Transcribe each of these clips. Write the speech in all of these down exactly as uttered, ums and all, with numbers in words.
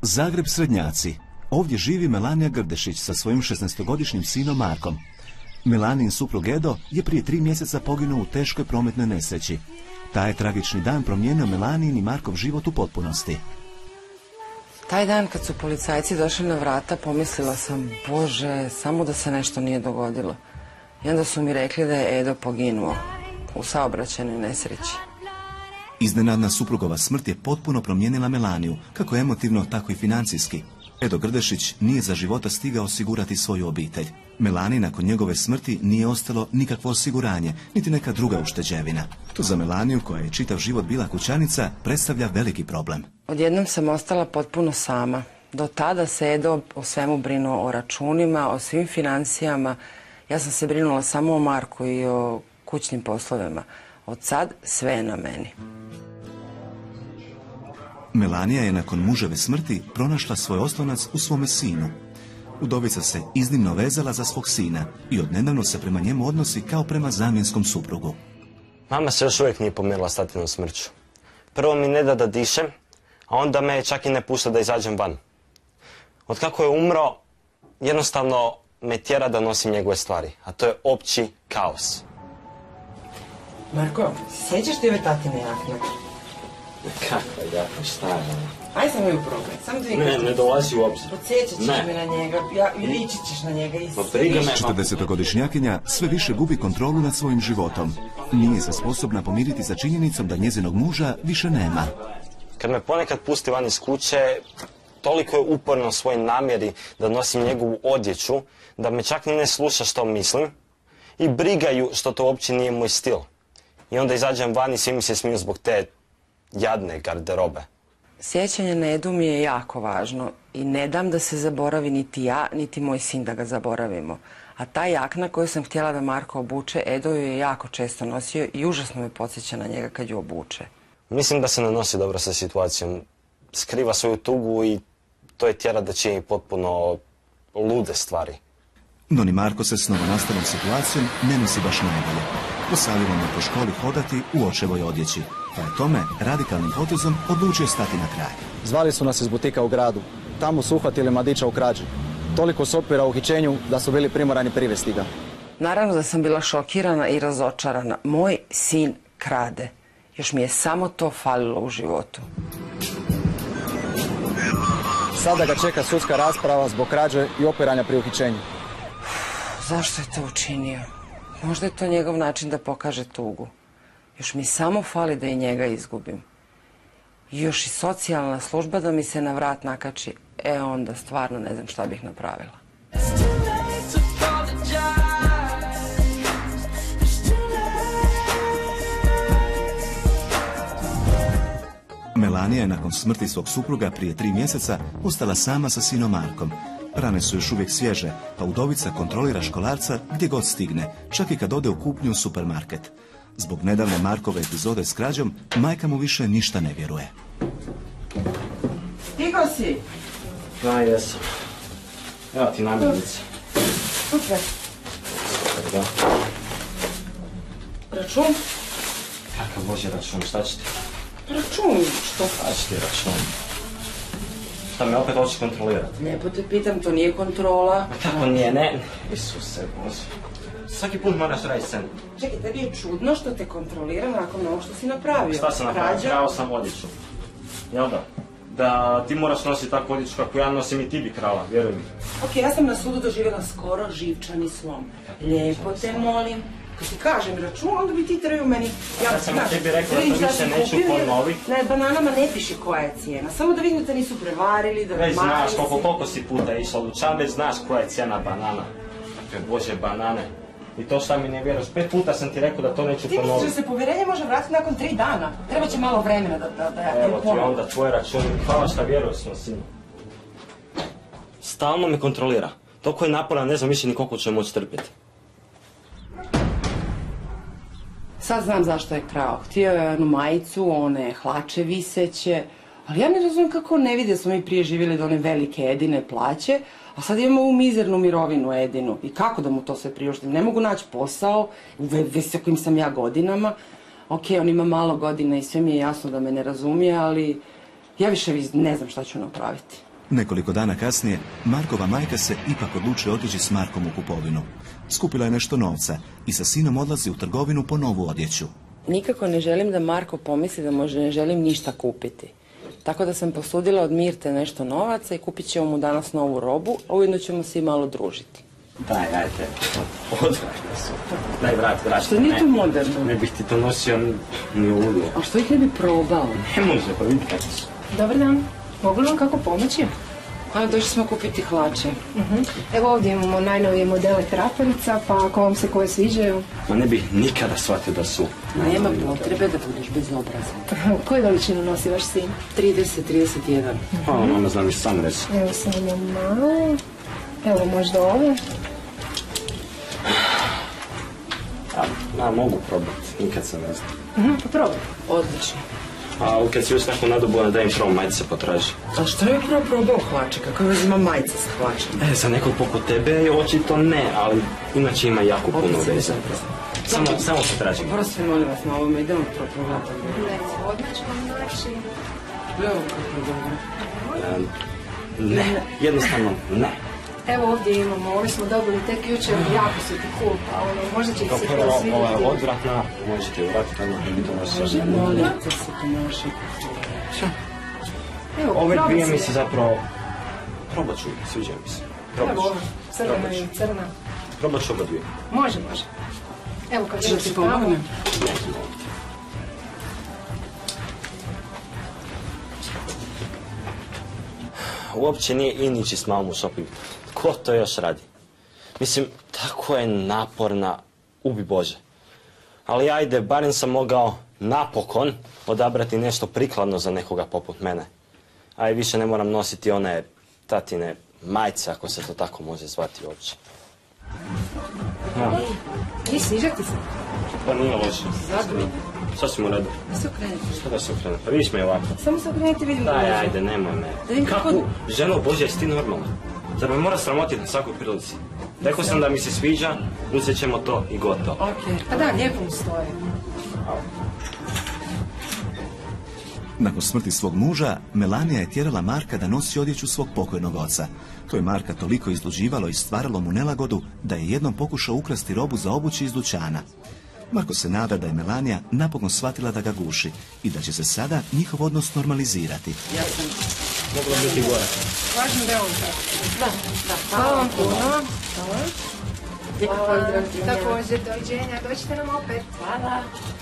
Zagreb Srednjaci. Ovdje živi Melanija Grdešić sa svojim šesnaestogodišnjim sinom Markom. Melanin suprug Edo je prije tri mjeseca poginuo u teškoj prometnoj nesreći. Taj je tragični dan promijenio Melanin i Markov život u potpunosti. Taj dan kad su policajci došli na vrata, pomislila sam, Bože, samo da se nešto nije dogodilo. I onda su mi rekli da je Edo poginuo u saobraćajnoj nesreći. Iznenadna suprugova smrt je potpuno promijenila Melaniju, kako emotivno, tako i financijski. Edo Grdešić nije za života stigao osigurati svoju obitelj. Melani nakon njegove smrti nije ostalo nikakvo osiguranje, niti neka druga ušteđevina. To za Melaniju, koja je čitav život bila kućanica, predstavlja veliki problem. Odjednom sam ostala potpuno sama. Do tada se Edo o svemu brinuo, o računima, o svim financijama. Ja sam se brinula samo o Marku i o kućnim poslovima. Od sad sve je na meni. Melanija je nakon muževe smrti pronašla svoj oslonac u svome sinu. Udovica se iznimno vezala za svog sina i odnedavno se prema njemu odnosi kao prema zamjenskom suprugu. Mama se još uvijek nije pomirila s tatinom smrću. Prvo mi ne da da dišem, a onda me čak i ne pušta da izađem van. Od kako je umro, jednostavno me tjera da nosim njegove stvari, a to je opći kaos. Marko, sjećaš ti ove tatine jakne? Kakva jakna, šta je? Aj samo ju probaj, samo da Ne, ne dolazi u obzir. Podsjećat ćeš me na njega, ja, i ličit ćeš na njega isto. četrdesetogodišnjakinja sve više gubi kontrolu nad svojim životom. Nije se sposobna pomiriti sa činjenicom da njezinog muža više nema. Kad me ponekad pusti van iz kuće, toliko je uporno u svojoj namjeri da nosim njegovu odjeću, da me čak ni ne sluša što mislim i brigaju što to uopće nije moj stil. I onda izađem van i svi mi se smiju zbog te jadne garderobe. Sjećanje na Edu mi je jako važno i ne dam da se zaboravi niti ja, niti moj sin da ga zaboravimo. A ta jakna koju sam htjela da Marko obuče, Edo ju je jako često nosio i užasno me podsjeća na njega kad ju obuče. Mislim da se ne nosi dobro sa situacijom. Skriva svoju tugu i to je tjera da čini potpuno lude stvari. No ni Marko se s novonastalom situacijom ne nosi baš najbolje. Posavljeno je po školi hodati u očevoj odjeći, pa je tome radikalnim potezom odlučio stati na kraj. Zvali su nas iz butika u gradu. Tamo su uhvatili mladića u krađi. Toliko su opira u uhićenju da su bili primorani privesti ga. Naravno da sam bila šokirana i razočarana. Moj sin krade. Još mi je samo to falilo u životu. Sada ga čeka sudska rasprava zbog krađe i opiranja pri uhićenju. Zašto je to učinio? Možda je to njegov način da pokaže tugu. Još mi samo fali da i njega izgubim. I još i socijalna služba da mi se na vrat nakači. E onda stvarno ne znam šta bih napravila. Melanija je nakon smrti svog supruga prije tri mjeseca ostala sama sa sinom Markom. Rane su još uvijek svježe, pa udovica kontrolira školarca gdje god stigne, čak i kad ode u kupnju u supermarket. Zbog nedavne Markove epizode s krađom, majka mu više ništa ne vjeruje. Stigao si? Da, jesam. Evo ti namirnice. Super. Da. Račun? Kakav bože račun, šta će ti? Račun, što? Šta će ti račun? Šta me opet hoće kontrolirati? Lijepo te pitam, to nije kontrola. Ma kako nije, ne? Isuse bože. Svaki put moraš raditi scenu. Čekaj, tebi je čudno što te kontrolira nakon ovog što si napravio. Šta sam napravio? Krao sam odjeću. Jel da? Da ti moraš nositi takvu odjeću kako ja nosim i ti bi krala, vjeruj mi. Ok, ja sam na sudu doživjela skoro živčani slom. Lijepo te molim. Kad ti kažem račun, onda bi ti trebao meni... Ja sam tebi rekla da to više neću ponoviti. Na bananama ne piše koja je cijena. Samo da vidim da te nisu prevarili, da... Već znaš koliko, koliko si puta išla u dućan, već znaš koja je cijena banana. Kakve bože banane. I to šta mi ne vjeruješ, pet puta sam ti rekao da to neću ponoviti. Ti misliš da se povjerenje može vratiti nakon tri dana? Treba će malo vremena da, da, da ja Evo ti onda tvoj račun, hvala šta vjeruješ s sinu. Stalno me kontrolira. Toliko je naporan, ne znam više ni koliko će moći trpjeti. Sad znam zašto je krao. Htio je jednu majicu, one hlače viseće, ali ja ne razumijem kako ne vidi da smo mi prije živjeli do one velike Edine plaće, a sad imamo ovu mizernu mirovinu Edinu. I kako da mu to sve priuštim? Ne mogu naći posao, u visokim sam ja godinama. Ok, on ima malo godina i sve mi je jasno da me ne razumije, ali ja više ne znam šta ću napraviti. Nekoliko dana kasnije, Markova majka se ipak odlučuje otići s Markom u kupovinu. Skupila je nešto novca i sa sinom odlazi u trgovinu po novu odjeću. Nikako ne želim da Marko pomisli da možda ne želim ništa kupiti. Tako da sam posudila od Mirte nešto novaca i kupit ćemo mu danas novu robu, a ujedno ćemo se i malo družiti. Daj, dajte. Odvratno su. Daj, vrati, vrati. Što nije to moderno? Ne bih ti to nosio ni u ludu. A što ih ne bi probao? Ne može, pa vidi kako su. Dobar dan. Mogu li vam kako pomoći? A, došli smo kupiti hlače. Uh-huh. Evo ovdje imamo najnovije modele traperica, pa ako vam se koje sviđaju. Ma ne bih nikada shvatio da su. Nema potrebe da budeš bezobrazan. Koju veličinu nosi vaš sin? trideset, trideset jedan. Pa, mama zna mi sam reći. Evo samo malo. Evo možda ovo. A, a mogu probati, nikad se ne znam. Uh-huh, pa probaj. Odlično. A kad si još neku nadobu, da im prvo majice potraži. A što je prvo probao hlače? Kako je vezi ima majica sa hlačem? E, za nekog poput tebe očito ne, ali inače ima jako puno veze. Samo, samo se traži. Prosto molim vas na ovome, idemo prvo probati. Ne, odmah ću vam naći. Evo kako je dobro. E, ne, jednostavno ne. Evo ovdje imamo, ove smo dobili tek jučer, jako su ti cool, pa ono, možda će Kao se prvo, to svidjeti. ova je odvratna, možete ju vratiti, ali ne bi to nosio. Molim te se ponašati. Evo, Ove probaj dvije si mi je. se zapravo... Probat ću, sviđa mi se. Probat Evo ću. ovo, crvena Probat ću. i crna. Probat ću oba dvije. Može, može. Evo kad Što idete ti tamo. pomognem? Uopće nije in ići s mamom u shopping. Ko to još radi? Mislim, tako je naporna, ubi Bože. Ali ajde, barem sam mogao napokon odabrati nešto prikladno za nekoga poput mene. A i više ne moram nositi one tatine majice, ako se to tako može zvati uopće. Ja, I sviđa ti se? pa nije loše. Zadovoljno. Sasvim u redu. Da se okrenete. Što da se okrenu? Pa vidiš me ovako. Samo se okrenite, vidim da Daj, može. ajde, nemoj me. Da vidim kako- Kakvu? Ženo Bože, jesi ti normalna? Zar me mora sramotiti na svakoj prilici? Rekao sam da mi se sviđa, uzet ćemo to i gotovo. Okej. Pa da, lijepo mu stoje. Nakon smrti svog muža, Melanija je tjerala Marka da nosi odjeću svog pokojnog oca. To je Marka toliko izluđivalo i stvaralo mu nelagodu da je jednom pokušao ukrasti robu za obući iz dućana. Marko se nada da je Melanija napokon shvatila da ga guši i da će se sada njihov odnos normalizirati. Ja sam... Moglo biti gore. Važno da je on tako. Da, da. Hvala vam puno. Hvala. Lijep pozdrav ti. Također, doviđenja. Dođite nam opet. Hvala.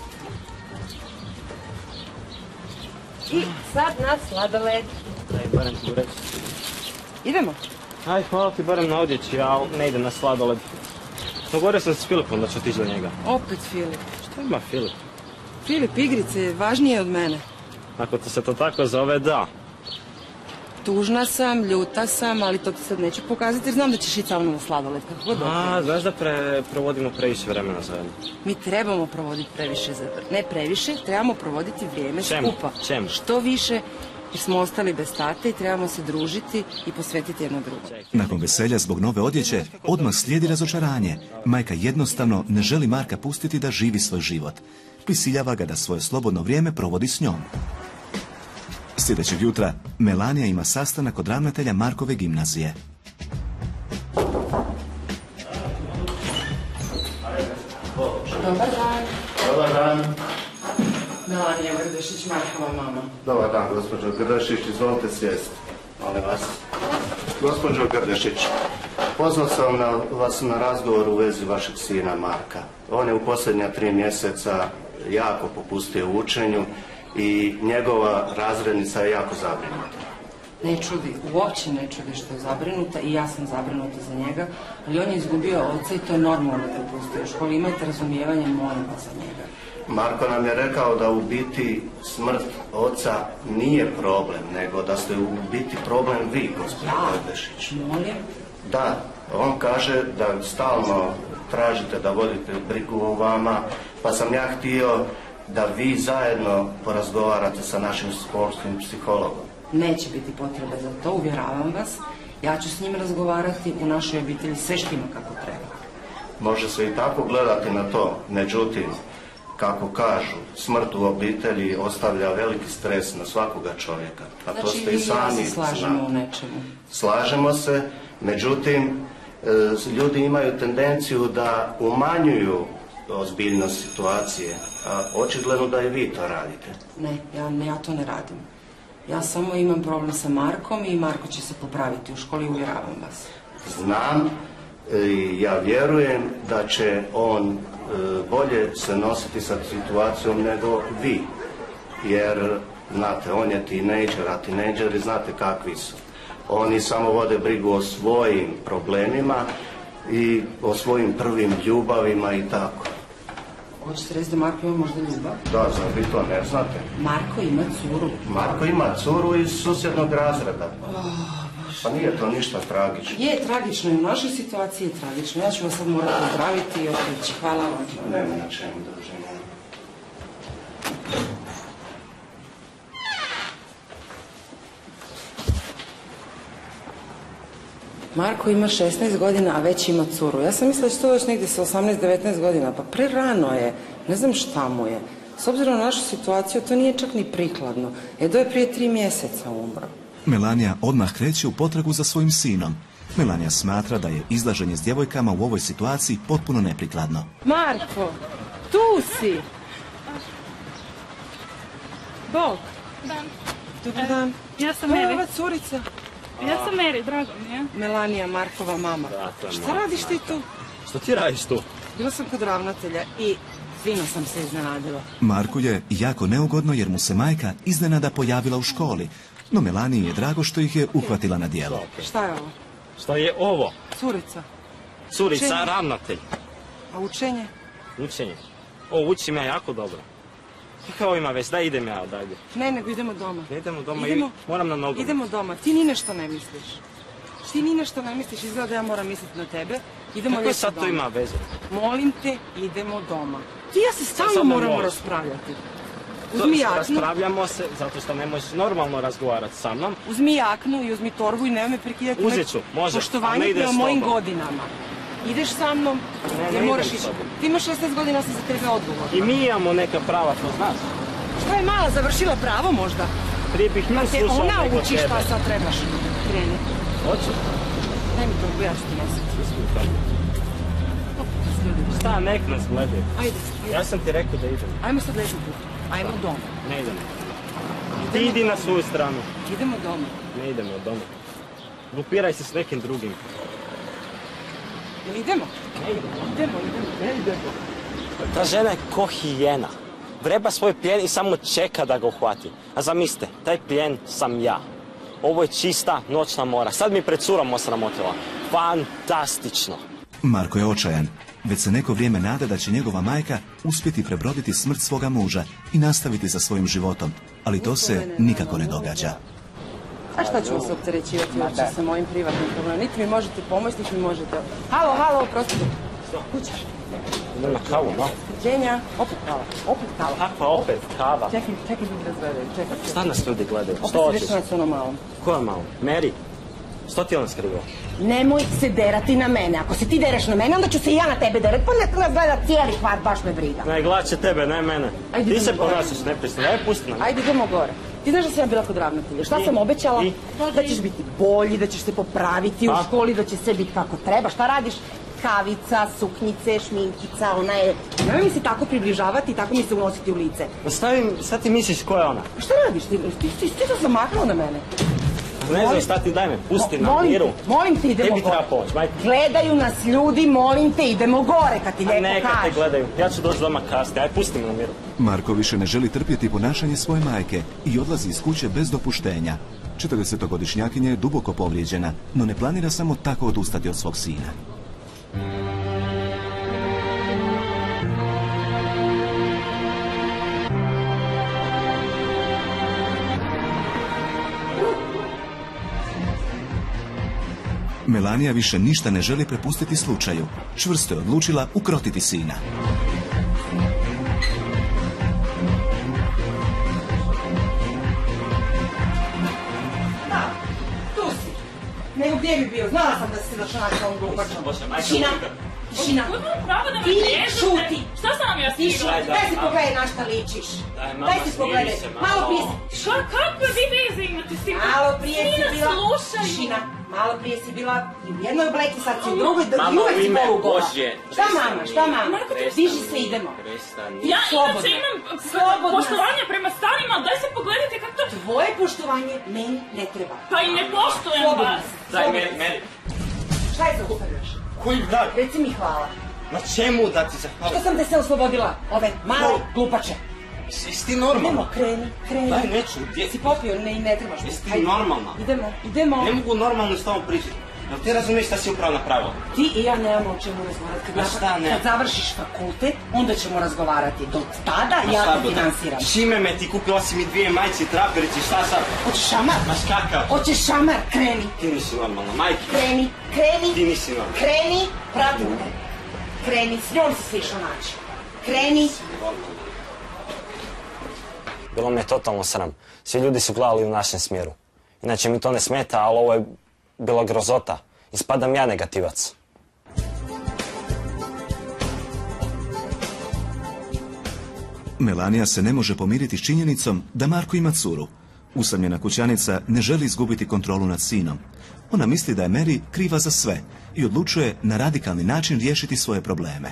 I sad na sladoled. Daj, barem ti reći. Idemo. Aj, hvala ti barem na odjeći, ja ne idem na sladoled. Dogovorio sam se s Filipom da ću otići do njega. Opet Filip. Što ima Filip? Filip, igrice je važnije od mene. Ako ti se to tako zove, da. Tužna sam, ljuta sam, ali to ti sad neću pokazati jer znam da ćeš ići sa mnom na sladoled. Kako god A, okreneš. znaš da pre, provodimo previše vremena zajedno. Mi trebamo provoditi previše, za- ne previše, trebamo provoditi vrijeme Čemu? skupa. Čemu? Što više, jer smo ostali bez tate i trebamo se družiti i posvetiti jedno drugo. Nakon veselja zbog nove odjeće, odmah slijedi razočaranje. Majka jednostavno ne želi Marka pustiti da živi svoj život. Prisiljava ga da svoje slobodno vrijeme provodi s njom. Sljedećeg jutra, Melanija ima sastanak kod ravnatelja Markove gimnazije. Dobar dan. Dobar dan. Melanija Grdešić, Markova mama. Dobar dan, gospođo Grdešić, izvolite sjesti. Molim vas. Gospođo Grdešić, pozvao sam na, vas na razgovor u vezi vašeg sina Marka. On je u posljednja tri mjeseca jako popustio u učenju i njegova razrednica je jako zabrinuta. Ne čudi, uopće ne čudi što je zabrinuta i ja sam zabrinuta za njega, ali on je izgubio oca i to je normalno da popusti u školi. Imajte razumijevanje, molim vas za njega. Marko nam je rekao da u biti smrt oca nije problem, nego da ste u biti problem vi, gospođo Grdešić. Molim? Da, on kaže da stalno tražite da vodite brigu o vama, pa sam ja htio da vi zajedno porazgovarate sa našim školskim psihologom. Neće biti potrebe za to, uvjeravam vas. Ja ću s njim razgovarati, u našoj obitelji sve štima kako treba. Može se i tako gledati na to, međutim, kako kažu, smrt u obitelji ostavlja veliki stres na svakoga čovjeka. A to Znači, ste i vi i ja sami se slažemo znate. u nečemu. Slažemo se, međutim, e, ljudi imaju tendenciju da umanjuju ozbiljnost situacije, a očigledno da i vi to radite. Ne, ja, ne, ja to ne radim. Ja samo imam problem sa Markom i Marko će se popraviti u školi, uvjeravam vas. Znam i ja vjerujem da će on e, bolje se nositi sa situacijom nego vi. Jer, znate, on je tinejdžer, a tinejdžeri znate kakvi su. Oni samo vode brigu o svojim problemima i o svojim prvim ljubavima i tako. Hoćete reći da Marko ima možda ljubav? Da, zar vi to ne znate? Marko ima curu. Marko ima curu iz susjednog razreda. Pa nije to ništa tragično. Je, tragično i u našoj situaciji je tragično. Ja ću vas sad morati pozdraviti i otići. Hvala vam. Nema na čemu, druženja. Marko ima šesnaest godina, a već ima curu. Ja sam mislila da će to još negdje sa osamnaest devetnaest godina. Pa prerano je. Ne znam šta mu je. S obzirom na našu situaciju, to nije čak ni prikladno. Edo je prije tri mjeseca umro. Melanija odmah kreće u potragu za svojim sinom. Melanija smatra da je izlaženje s djevojkama u ovoj situaciji potpuno neprikladno. Marko, tu si! Bog! Dan. Dobar dan. Ja sam To je Mary. ova curica. Ja sam Mary, drago mi je. Melanija, Markova mama. Šta radiš ti tu? Što ti radiš tu? Bila sam kod ravnatelja i fino sam se iznenadila. Marku je jako neugodno jer mu se majka iznenada pojavila u školi, no Melaniji je drago što ih je uhvatila na djelo. Šta je ovo? Što je ovo? Curica. Curica, Učenje. ravnatelj. A učenje? Učenje. O, učim ja jako dobro. I kao ima već, da idem ja odavdje. Ne, nego idemo doma. Ne idemo doma, Idemo. i moram na nogu. Idemo doma. Ti ni nešto ne misliš. Ti ni nešto ne misliš, izgleda da ja moram misliti na tebe. Idemo Kako lijepo sad to doma. ima veze? Molim te, idemo doma. Ti i ja se stalno sad ne moramo možeš. raspravljati. Uzmi jaknu, Raspravljamo se zato što ne možeš normalno razgovarati sa mnom. uzmi jaknu i uzmi torbu i nemoj me prekidati. Uzet ću, može, Poštovanje ali ne idem prema s mojim tobom. godinama. Ideš sa mnom, Ne, jer ne moraš idem s ići. tobom. Ti imaš šesnaest godina, ja sam za tebe odgovorna. I mi imamo neka prava, to znaš. Šta je mala, završila pravo možda? Prije bih nju Te slušao ona nego uči tebe. šta sad trebaš. Kreni. Hoću. Daj mi torbu, ja ću ti nositi. Šta, nek nas gledaju. Ajde, Ja sam ti rekao da idem. ajmo sad lijepo put. Ajmo doma. Ne idem. Ti idi na svoju stranu. Idemo doma. Ne idemo doma. Grupiraj se s nekim drugim. Jel idemo? Idemo, idemo. Ne idemo. Ta žena je ko hijena. Vreba svoj plijen i samo čeka da ga uhvati. A zamislite, taj plijen sam ja. Ovo je čista noćna mora. Sad mi pred curom osramotila. Fantastično. Marko je očajan. Već se neko vrijeme nada da će njegova majka uspjeti prebroditi smrt svoga muža i nastaviti sa svojim životom. Ali to se nikako ne događa. A šta ću vas opterećivati uopće sa mojim privatnim problemom? Niti mi možete pomoći, niti mi možete... Halo, halo, oprostite. Kućaš? Idem na kavu, no? Ženja, opet kava, opet kava. Kakva opet kava? Čekaj, čekaj, ljudi razgledaju, čekaj. Šta nas ljudi gledaju? Opet Što se hoćeš? već s onom malom. Ko je malo? Mary? Što ti je on skrivao? Nemoj se derati na mene. Ako se ti dereš na mene, onda ću se i ja na tebe derati. Pa nek nas gleda cijeli kvart, baš me briga. Ne, glaće tebe, ne mene. Ajde, Ti idemo se gore. ponašaš nepristojno. Aj, pusti nam. Ajde, idemo gore. Ti znaš da sam ja bila kod ravnatelja. Šta I? sam obećala? I? Da ćeš biti bolji, da ćeš se popraviti u A? školi, da će sve biti kako treba. Šta radiš? Kavica, suknjice, šminkica, ona je... Nemoj mi se tako približavati i tako mi se unositi u lice. Stavim, sad ti misliš ko je ona? A šta radiš? Ti, ti, ti, ti to zamaknuo na mene. Ne znam Molim- šta ti, daj me, pusti na Molim miru. te, molim te, idemo Tebi gore. treba pomoć, majte. Gledaju nas ljudi, molim te, idemo gore kad ti A lijepo neka te kažem. gledaju, ja ću doći doma kasnije, aj pusti me na miru. Marko više ne želi trpjeti ponašanje svoje majke i odlazi iz kuće bez dopuštenja. četrdesetogodišnjakinja je duboko povrijeđena, no ne planira samo tako odustati od svog sina. Melanija više ništa ne želi prepustiti slučaju. Čvrsto je odlučila ukrotiti sina. Tu si. Nego gdje bi bio? Znala sam da si se došla na tom glupačom. Bože, majka, Tišina, Tišina. Pravo da me Ti vrijeđate. šuti. Šta sam vam ja Ti stigla? šuti. Daj si pogledaj na šta ličiš. Daj si pogledaj. Malo prije si... Šta, kakve vi veze imate s tim? Malo prije si Svi nas bila... slušaju. Tišina. Malo prije si bila i u jednoj obleki, sad si u drugoj, i Mama, uvek u si ime polugola. Božje, Šta prestani. mama, šta mama? Prestani. Diži se, idemo. Prestani. Ja Slobodna. inače imam Slobodna. poštovanje prema starima, ali daj se pogledajte kako to... Tvoje poštovanje meni ne treba. Pa i ne poštujem Slobodna. vas. Daj, Slobodna. meni, meni. Šta je zaustavljaš? Koji dan? Reci mi hvala. Na čemu da ti Što zahvalim? sam te se oslobodila? Ove male glupače. Jesi ti normalna? Idemo, kreni, kreni. Daj, neću, gdje? Si popio, ne, ne trebaš. Jesi ti Hajde. normalna? Idemo, idemo. Ne mogu normalno s tobom pričati. Jel ti razumiješ šta si upravo napravila? Ti i ja nemamo o čemu razgovarati. Kad, Ma napra- šta ne? kad završiš fakultet, onda ćemo razgovarati. Do tada Ma ja šta te bude? finansiram. Čime me ti kupila si mi dvije majice i traperići, šta sad? Hoćeš šamar? Ma kakav? Hoćeš šamar? Kreni, Ti nisi normalna, majke. kreni, kreni. Ti nisi normalna. Kreni, pratim te. Kreni, s njom si se išao naći. Kreni. Bilo me totalno sram. Svi ljudi su gledali u našem smjeru. Inače mi to ne smeta, ali ovo je bila grozota. Ispadam ja negativac. Melanija se ne može pomiriti s činjenicom da Marko ima curu. Usamljena kućanica ne želi izgubiti kontrolu nad sinom. Ona misli da je Mary kriva za sve i odlučuje na radikalni način riješiti svoje probleme.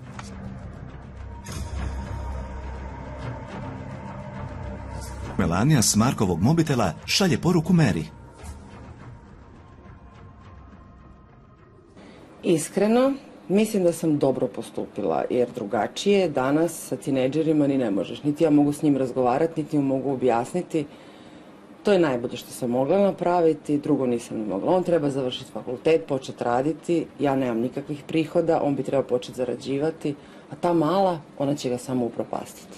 Melanija s Markovog mobitela šalje poruku Mary. Iskreno, mislim da sam dobro postupila, jer drugačije danas sa tinejdžerima ni ne možeš. Niti ja mogu s njim razgovarati, niti mu mogu objasniti. To je najbolje što sam mogla napraviti, drugo nisam ni mogla. On treba završiti fakultet, početi raditi, ja nemam nikakvih prihoda, on bi trebao početi zarađivati, a ta mala, ona će ga samo upropastiti.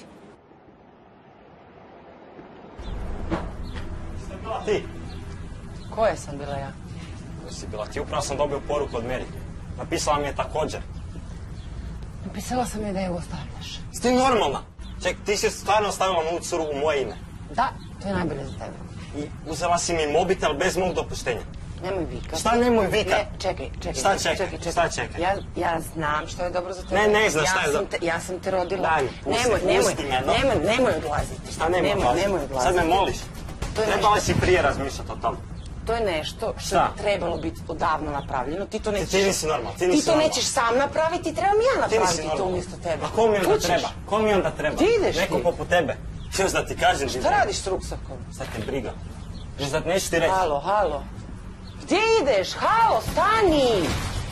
Ti? Koja sam bila ja? Ko si bila ti? Upravo sam dobio poruku od Mary. Napisala mi je također. Napisala sam je da je ostavljaš. Si ti normalna? Ček, ti si stvarno ostavila moju curu u moje ime. Da, to je najbolje za tebe. I uzela si mi mobitel bez mog dopuštenja. Nemoj vikat. Šta nemoj vikat? Ne, čekaj, čekaj. Šta čekaj? čekaj, čekaj. Šta čekaj? Ja, ja znam što je dobro za tebe. Ne, ne znaš šta je ja sam dobro. te, ja sam te rodila. Daj mi, pusti, nemoj, nemoj, pusti me, da. nemoj, nemoj odlaziti. Šta nemoj nemoj, odlaziti? nemoj odlaziti. Sad me moliš? To je Trebala nešto- si prije razmišljati o tom. To je nešto što Šta? je trebalo biti odavno napravljeno. Ti to nećeš... ti nisi normalna, ti nisi Ti to normalna. nećeš sam napraviti, trebam ja Ti nisi napraviti to normalna. umjesto tebe. A ko mi onda Kućeš? treba? Ko mi onda treba? Ti ideš Neko ti. poput tebe. Još da ti kažem. Šta radiš s ruksakom? Sad te briga. Još da neću ti reći. Halo, halo. Gdje ideš? Halo, stani!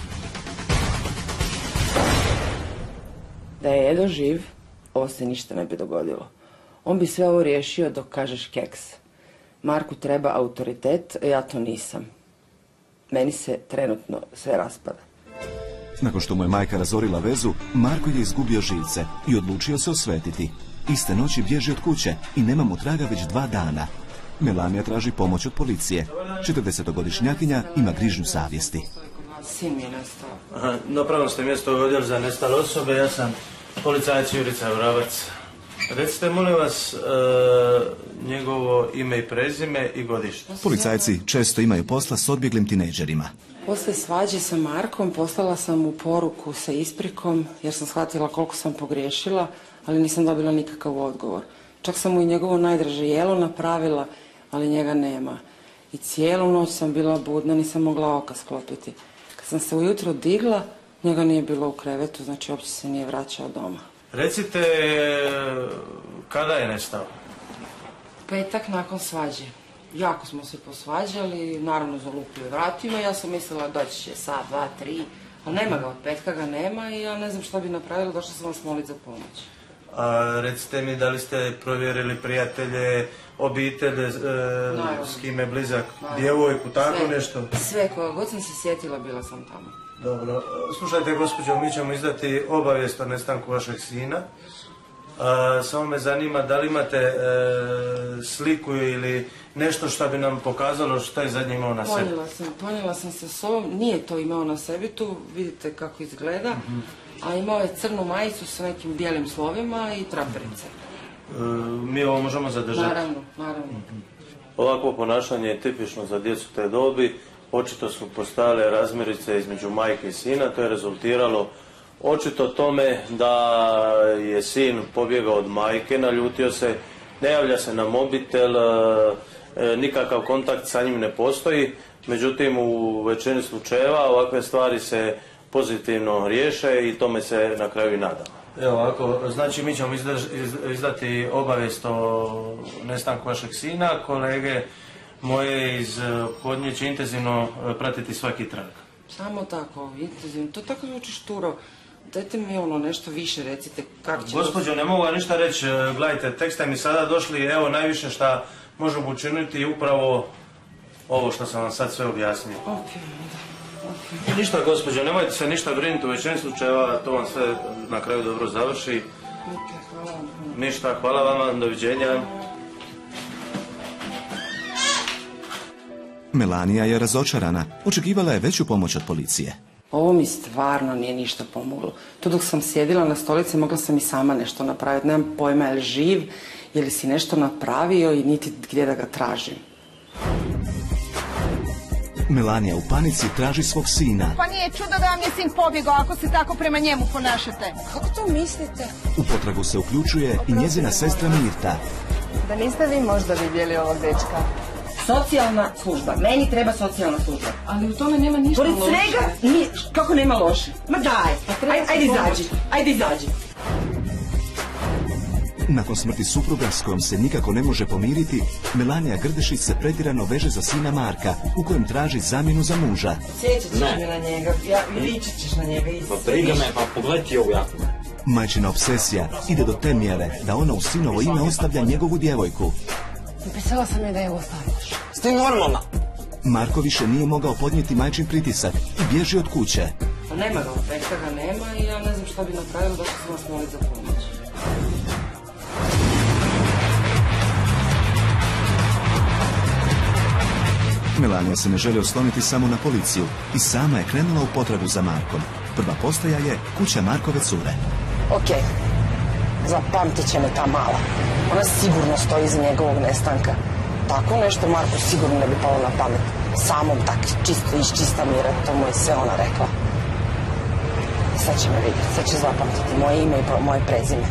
Da je Edo živ, ovo se ništa ne bi dogodilo. On bi sve ovo riješio dok kažeš keks. Marku treba autoritet, a ja to nisam. Meni se trenutno sve raspada. Nakon što mu je majka razorila vezu, Marko je izgubio živce i odlučio se osvetiti. Iste noći bježi od kuće i nema mu traga već dva dana. Melanija traži pomoć od policije. četrdesetogodišnjakinja ima grižnju savjesti. Sin mi je nestao. Aha, napravno ste mjesto u odjel za nestale osobe, ja sam policajac Jurica Vravac. Recite, molim vas, e, njegovo ime i prezime i godište. Policajci često imaju posla s odbjeglim tinejdžerima. Posle svađe sa Markom poslala sam mu poruku sa isprikom jer sam shvatila koliko sam pogriješila, ali nisam dobila nikakav odgovor. Čak sam mu i njegovo najdraže jelo napravila, ali njega nema. I cijelu noć sam bila budna, nisam mogla oka sklopiti. Kad sam se ujutro digla, njega nije bilo u krevetu, znači uopće se nije vraćao doma. Recite, kada je nestao? Petak nakon svađe. Jako smo se posvađali, naravno zalupio je vratima, ja sam mislila doći će sat, dva, tri, ali nema ga, od petka ga nema i ja ne znam šta bi napravila, došla sam vas moliti za pomoć. A recite mi, da li ste provjerili prijatelje, obitelje, e, s kime blizak, Naravno. djevojku, tako Sve. nešto? Sve, koja god sam se sjetila, bila sam tamo. Dobro. Slušajte, gospođo, mi ćemo izdati obavijest o nestanku vašeg sina. A, samo me zanima, da li imate e, sliku ili nešto što bi nam pokazalo što je zadnje imao na sebi? Ponijela sam, ponijela sam sa sobom, nije to imao na sebi, tu vidite kako izgleda, a imao je crnu majicu sa nekim bijelim slovima i traperice. E, mi ovo možemo zadržati? Naravno, naravno. Ovakvo ponašanje je tipično za djecu te dobi. očito su postojale razmirice između majke i sina. To je rezultiralo očito tome da je sin pobjegao od majke, naljutio se, ne javlja se na mobitel, nikakav kontakt sa njim ne postoji. Međutim, u većini slučajeva ovakve stvari se pozitivno riješe i tome se na kraju i nadamo. Evo ovako, znači mi ćemo izdati obavijest o nestanku vašeg sina. Kolege moje iz Podnje će intenzivno pratiti svaki trag. Samo tako, intenzivno. To tako zvuči šturo. Dajte mi ono nešto više, recite kako će... Gospođo, ne mogu ništa reći. Gledajte, tek ste mi sada došli, evo najviše što možemo učiniti upravo ovo što sam vam sad sve objasnio. Ok, da. Ništa, gospođo, nemojte se ništa brinuti, u većini slučajeva to vam sve na kraju dobro završi. Hvala vam. Ništa, hvala vama, doviđenja. Melanija je razočarana. Očekivala je veću pomoć od policije. Ovo mi stvarno nije ništa pomoglo. To dok sam sjedila na stolici mogla sam i sama nešto napraviti. Nemam pojma je li živ, je li si nešto napravio i niti gdje da ga tražim. Melanija u panici traži svog sina. Pa nije čudo da vam je sin pobjegao ako se tako prema njemu ponašate. Kako to mislite? U potragu se uključuje i njezina sestra Mirta. Da niste vi možda vidjeli ovog dečka? Socijalna služba. Meni treba socijalna služba. Ali u tome nema ništa loše. Pored svega, nije, kako nema loše? Ma daj, aj, ajde izađi, ajde izađi. Nakon smrti supruga s kojom se nikako ne može pomiriti, Melanija Grdešić se pretjerano veže za sina Marka, u kojem traži zamjenu za muža. Sjećat ćeš mi na njega, ja, ličit ćeš na njega isto. Pa briga me, pa pogledaj ti ovu jaku. Majčina obsesija ide do te mjere da ona u sinovo ime ostavlja njegovu djevojku. Napisala sam je da je ostavljaš. Ste normalna? Marko više nije mogao podnijeti majčin pritisak i bježi od kuće. Pa nema ga, opekta ga nema i ja ne znam šta bi napravila, došla sam vas moliti za pomoć. Melanija se ne želi osloniti samo na policiju i sama je krenula u potragu za Markom. Prva postaja je kuća Markove cure. Okej, zapamtit će me ta mala. Ona sigurno stoji iza njegovog nestanka. Tako nešto Marku sigurno ne bi palo na pamet. Samom tak čisto iz čista mira, to mu je sve ona rekla. Sad će me vidjeti, sad će zapamtiti moje ime i moje prezime.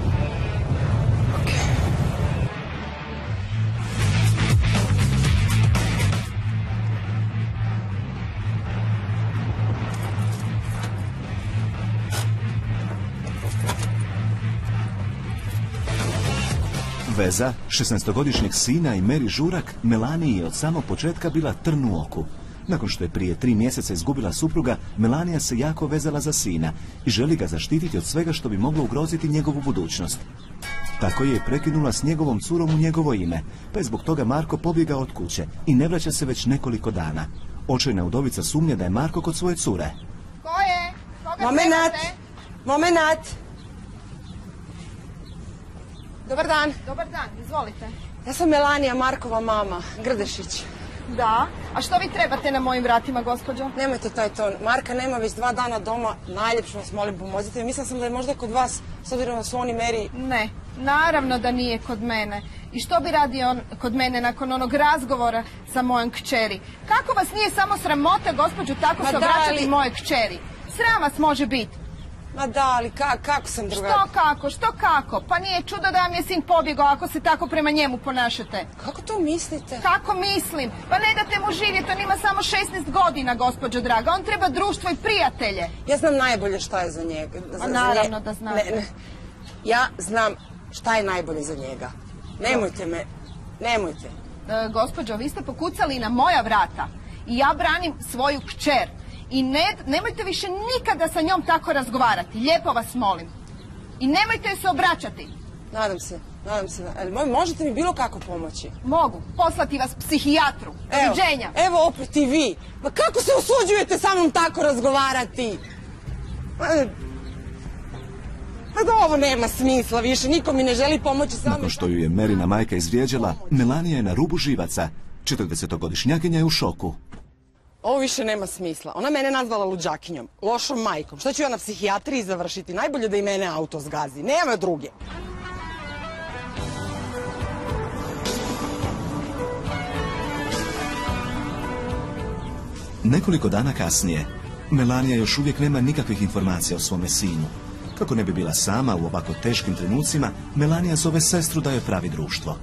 Veza šesnaestogodišnjeg sina i Meri Žurak Melaniji je od samog početka bila trn u oku. Nakon što je prije tri mjeseca izgubila supruga, Melanija se jako vezala za sina i želi ga zaštititi od svega što bi moglo ugroziti njegovu budućnost. Tako je prekinula s njegovom curom u njegovo ime, pa je zbog toga Marko pobjegao od kuće i ne vraća se već nekoliko dana. Očajna udovica sumnja da je Marko kod svoje cure. Ko je? Koga Momenat, trebate? momenat. Dobar dan. Dobar dan, izvolite. Ja sam Melanija, Markova mama, Grdešić. Da, a što vi trebate na mojim vratima, gospođo? Nemojte taj ton. Marka nema već dva dana doma. Najljepše vas molim, pomozite mi. Mislila sam da je možda kod vas, s obzirom da su oni Meri... Ne, naravno da nije kod mene. I što bi radio on kod mene nakon onog razgovora sa mojom kćeri? Kako vas nije samo sramota, gospođo, tako Ma se da, obraćati ali- moje kćeri? Sram vas može biti. Ma da, ali ka, kako sam druga... Što kako, što kako? Pa nije čudo da vam je sin pobjegao ako se tako prema njemu ponašate. Kako to mislite? Kako mislim? Pa ne date mu živjeti, on ima samo šesnaest godina, gospođo draga. On treba društvo i prijatelje. Ja znam najbolje šta je za njega. Za, A za naravno nje- da znate. Ne, ne. Ja znam šta je najbolje za njega. Nemojte me, nemojte. E, gospođo, vi ste pokucali na moja vrata i ja branim svoju kćer. I ne, nemojte više nikada sa njom tako razgovarati. Lijepo vas molim. I nemojte joj se obraćati. Nadam se, nadam se. Ali mo- možete mi bilo kako pomoći? Mogu poslati vas psihijatru. Evo, Doviđenja. evo opet i vi. Ma kako se usuđujete sa mnom tako razgovarati? Ma, pa da ovo nema smisla više, niko mi ne želi pomoći samo... Nakon što ju je Merina majka izvrijeđala, Melanija je na rubu živaca. četrdesetogodišnjakinja je u šoku. Ovo više nema smisla. Ona mene nazvala luđakinjom, lošom majkom. Šta ću ja na psihijatriji završiti? Najbolje da i mene auto zgazi. Nema druge. Nekoliko dana kasnije, Melanija još uvijek nema nikakvih informacija o svome sinu. Kako ne bi bila sama u ovako teškim trenucima, Melanija zove sestru da joj pravi društvo.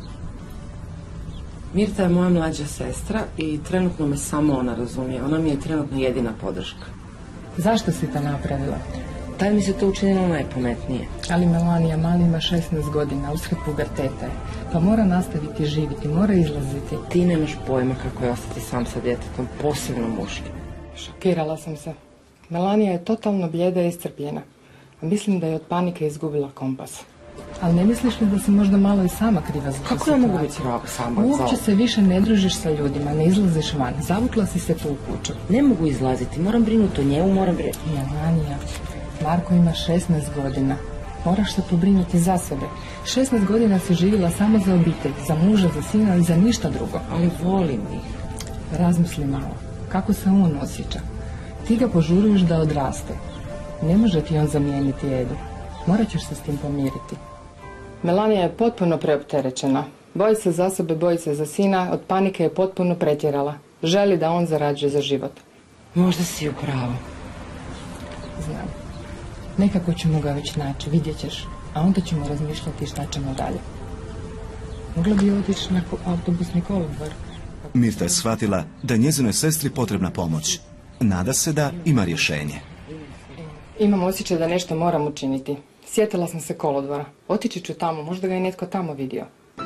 Mirta je moja mlađa sestra i trenutno me samo ona razumije. Ona mi je trenutno jedina podrška. Zašto si to napravila? Tad mi se to učinilo najpametnije. Ali Melanija, mali ima šesnaest godina, usred puberteta je. Pa mora nastaviti živjeti, mora izlaziti. Ti nemaš pojma kako je ostati sam sa djetetom, posebno muški. Šokirala sam se. Melanija je totalno blijeda i iscrpljena. A mislim da je od panike izgubila kompas. Ali ne misliš li da si možda malo i sama kriva za tu situaciju? Kako ja mogu biti sama? Uopće se više ne družiš sa ljudima, ne izlaziš van. Zavukla si se tu u kuću. Ne mogu izlaziti, moram brinuti o njemu, moram brinuti. Melanija, Marko ima šesnaest godina. Moraš se pobrinuti za sebe. šesnaest godina si živjela samo za obitelj, za muža, za sina i za ništa drugo. Ali volim ih. Razmisli malo. Kako se on osjeća? Ti ga požuruješ da odraste. Ne može ti on zamijeniti Edu. Morat ćeš se s tim pomiriti. Melanija je potpuno preopterećena. Boji se za sebe, boji se za sina, od panike je potpuno pretjerala. Želi da on zarađuje za život. Možda si u pravu. Znam. Nekako ćemo ga već naći, vidjet ćeš. A onda ćemo razmišljati šta ćemo dalje. Mogla bi otići na autobusni kolodvor. Mirta je shvatila da je njezinoj sestri potrebna pomoć. Nada se da ima rješenje. Imam osjećaj da nešto moram učiniti. Sjetila sam se kolodvora. Otići ću tamo, možda ga je netko tamo vidio.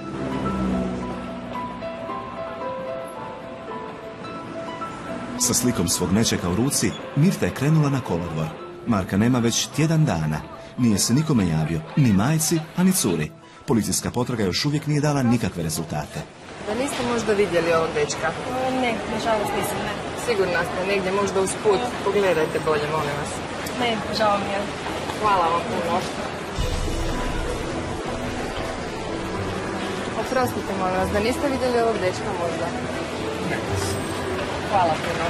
Sa slikom svog nečeka u ruci, Mirta je krenula na kolodvor. Marka nema već tjedan dana. Nije se nikome javio, ni majci, a ni curi. Policijska potraga još uvijek nije dala nikakve rezultate. Da niste možda vidjeli ovog dečka? Ne, nažalost nisam, ne. Sigurna ste, negdje možda uz put. Pogledajte bolje, molim vas. Ne, žao mi je. Hvala vam puno. Oprostite, molim vas, da niste vidjeli ovog dečka možda? Ne. Hvala puno.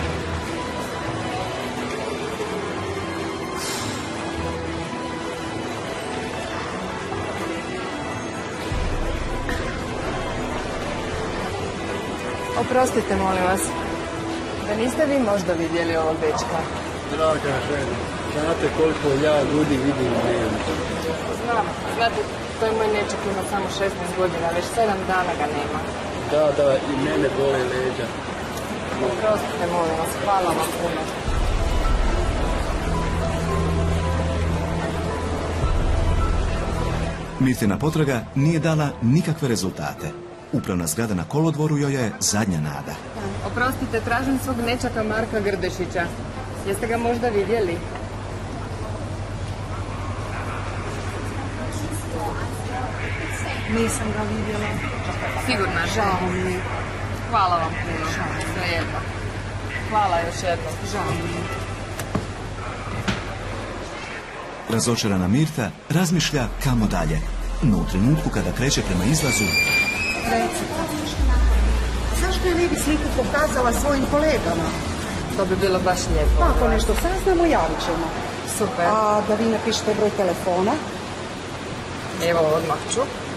Oprostite, molim vas. Da niste vi možda vidjeli ovog dečka? Draga žena, znate koliko ja ljudi vidim dnevno. Znam, znate, to je moj nečak, ima samo šesnaest godina, već sedam dana ga nema. Da, da, i mene bole leđa. Oprostite, molim vas, hvala vam puno. Mirtina potraga nije dala nikakve rezultate. Upravna zgrada na kolodvoru joj je zadnja nada. Oprostite, tražim svog nečaka Marka Grdešića. Jeste ga možda vidjeli? Nisam ga vidjela. Sigurna, žao mi. Hvala vam puno. Svejedno. Hvala još jednom. Žao mi. Razočarana Mirta razmišlja kamo dalje. No u trenutku kada kreće prema izlazu... Recite, zašto je ne bi sliku pokazala svojim kolegama? To bi bilo baš lijepo. Pa ako nešto saznamo, javit ćemo. Super. A da vi napišete broj telefona? Evo, odmah ću.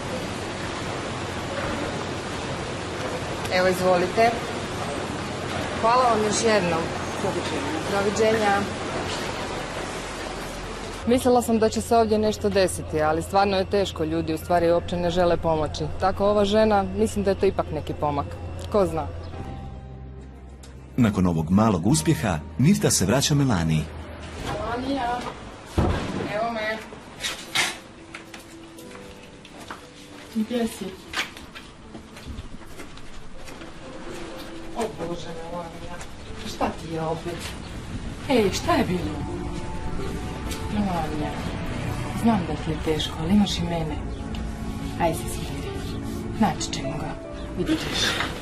Evo, izvolite. Hvala vam još jednom. Doviđenja. Doviđenja. Mislila sam da će se ovdje nešto desiti, ali stvarno je teško, ljudi u stvari uopće ne žele pomoći. Tako ova žena, mislim da je to ipak neki pomak. Ko zna? Nakon ovog malog uspjeha, Mirta se vraća Melaniji. Melanija, evo me. Gdje si? O Bože, Melanija, šta ti je opet? Ej, šta je bilo? Melanija, znam da ti je teško, ali imaš i mene. Aj se smiri. Naći ćemo ga. Vidjet ćeš.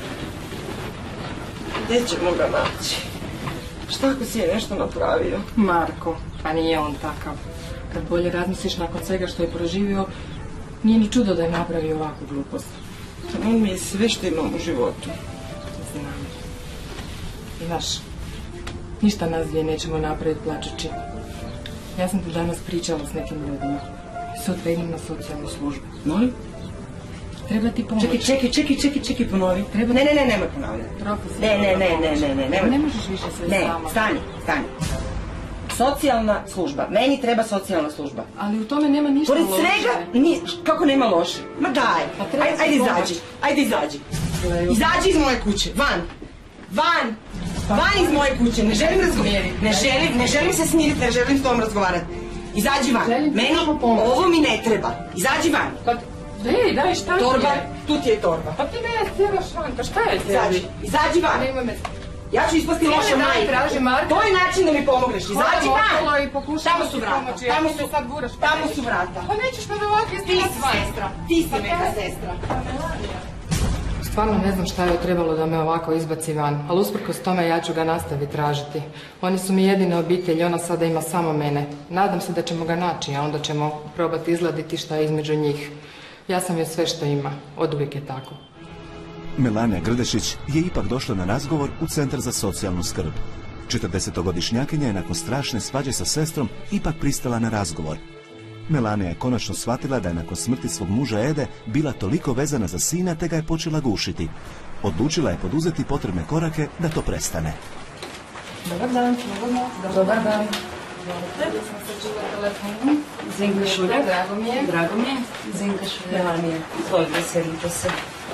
Gdje ćemo ga naći? Šta ako si je nešto napravio? Marko, pa nije on takav. Kad bolje razmisliš nakon svega što je proživio, nije ni čudo da je napravio ovakvu glupost. On mi je sve što imam u životu. Znam. Znaš, ništa nas dvije nećemo napraviti plačući. Ja sam ti danas pričala s nekim ljudima. Sutra idem na socijalnu službu. Molim? Treba ti pomoći. Čekaj, čekaj, čekaj, čekaj, čekaj, ponovi. Treba... Ne, ne, ne, nemoj ponavljati. Ne, ne, ne, ne, ne, ne, nemoj. Ne možeš više sve ne, sama. Ne, stani, stani. Socijalna služba. Meni treba socijalna služba. Ali u tome nema ništa loše. Pored svega, ni, kako nema loše? Ma daj, pa ajde, ajde izađi, ajde izađi. Izađi iz moje kuće, van, van, pa, van iz moje kuće, ne želim razgovarati, ne želim, ne želim se smiriti, ne želim s tom razgovarati. Izađi van, meni ovo mi ne treba, izađi van. Pa, dej, daj, šta ti je? Torba, tu ti je torba. Pa ti ne cijelaš van, pa šta je tebi? Izađi, izađi van. Nemoj me... Ja ću ispasti loša majka. To je način da mi pomogneš. Izađi van. Tamo su vrata. Tamo su, tamo su vrata. Pa nećeš me ovako Ti si sestra. Ti si neka sestra. Stvarno ne znam šta je trebalo da me ovako izbaci van, ali usprkos tome ja ću ga nastaviti tražiti. Oni su mi jedine obitelji, ona sada ima samo mene. Nadam se da ćemo ga naći, a onda ćemo probati izgladiti šta je između njih. Ja sam joj sve što ima, oduvijek je tako. Melanija Grdešić je ipak došla na razgovor u Centar za socijalnu skrb. četrdesetogodišnjakinja je nakon strašne svađe sa sestrom ipak pristala na razgovor. Melanija je konačno shvatila da je nakon smrti svog muža Ede bila toliko vezana za sina te ga je počela gušiti. Odlučila je poduzeti potrebne korake da to prestane. Dobar dan, dobar dan. Dobro sam se čula telefonom. Zinka Šuljak. Drago mi je. Drago mi je. Zinka Šuljak. Melanija. Izvolite, sjednite se.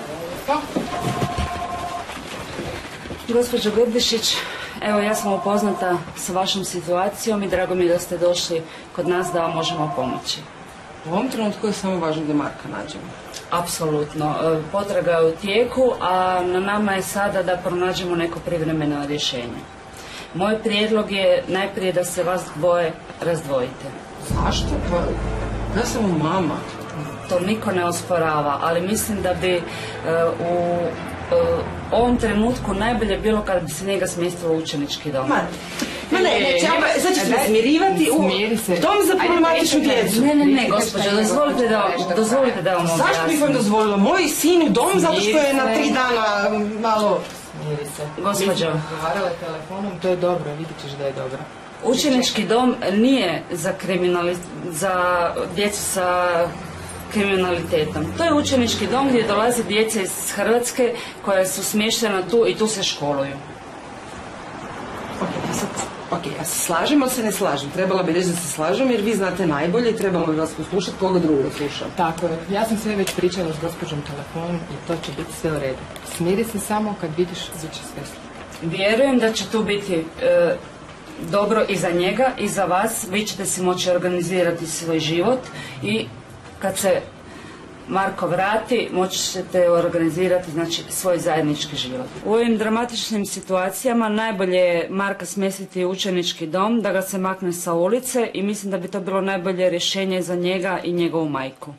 Gospođo Grdešić, evo ja sam upoznata sa vašom situacijom i drago mi je da ste došli kod nas da vam možemo pomoći. U ovom trenutku je samo važno da Marka nađemo. Apsolutno. Potraga je u tijeku, a na nama je sada da pronađemo neko privremeno rješenje. Moj prijedlog je najprije da se vas dvoje razdvojite. Zašto? Pa ja sam mama. To niko ne osporava, ali mislim da bi uh, u uh, ovom trenutku najbolje bilo kada bi se njega smjestilo u učenički dom. Ma, ma ne, neće, sad ćeš me smirivati u dom za problematičnu djecu. Ne, ne, ne, gospođo, dozvolite da, dozvolite da vam objasnim. Zašto bih vam dozvolila? Moj sin u dom zato što je na tri dana malo... Smiri se. Gospođo. Govarala telefonom, to je dobro, vidit ćeš da je dobro. Učenički dom nije za kriminali... za djecu sa kriminalitetom. To je učenički dom gdje dolaze djeca iz Hrvatske koja su smještena tu i tu se školuju. Ok, sad, ok, ja se slažem, ali se ne slažem. Trebala bi reći da se slažem jer vi znate najbolje i trebalo bi vas poslušati, koga drugo slušam. Tako je, ja sam sve već pričala s gospođom telefonom i to će biti sve u redu. Smiri se samo kad vidiš, bit će sve. Vjerujem da će tu biti e, dobro i za njega i za vas. Vi ćete si moći organizirati svoj život i kad se Marko vrati, moći ćete organizirati znači, svoj zajednički život. U ovim dramatičnim situacijama najbolje je Marka smjestiti u učenički dom, da ga se makne sa ulice i mislim da bi to bilo najbolje rješenje za njega i njegovu majku.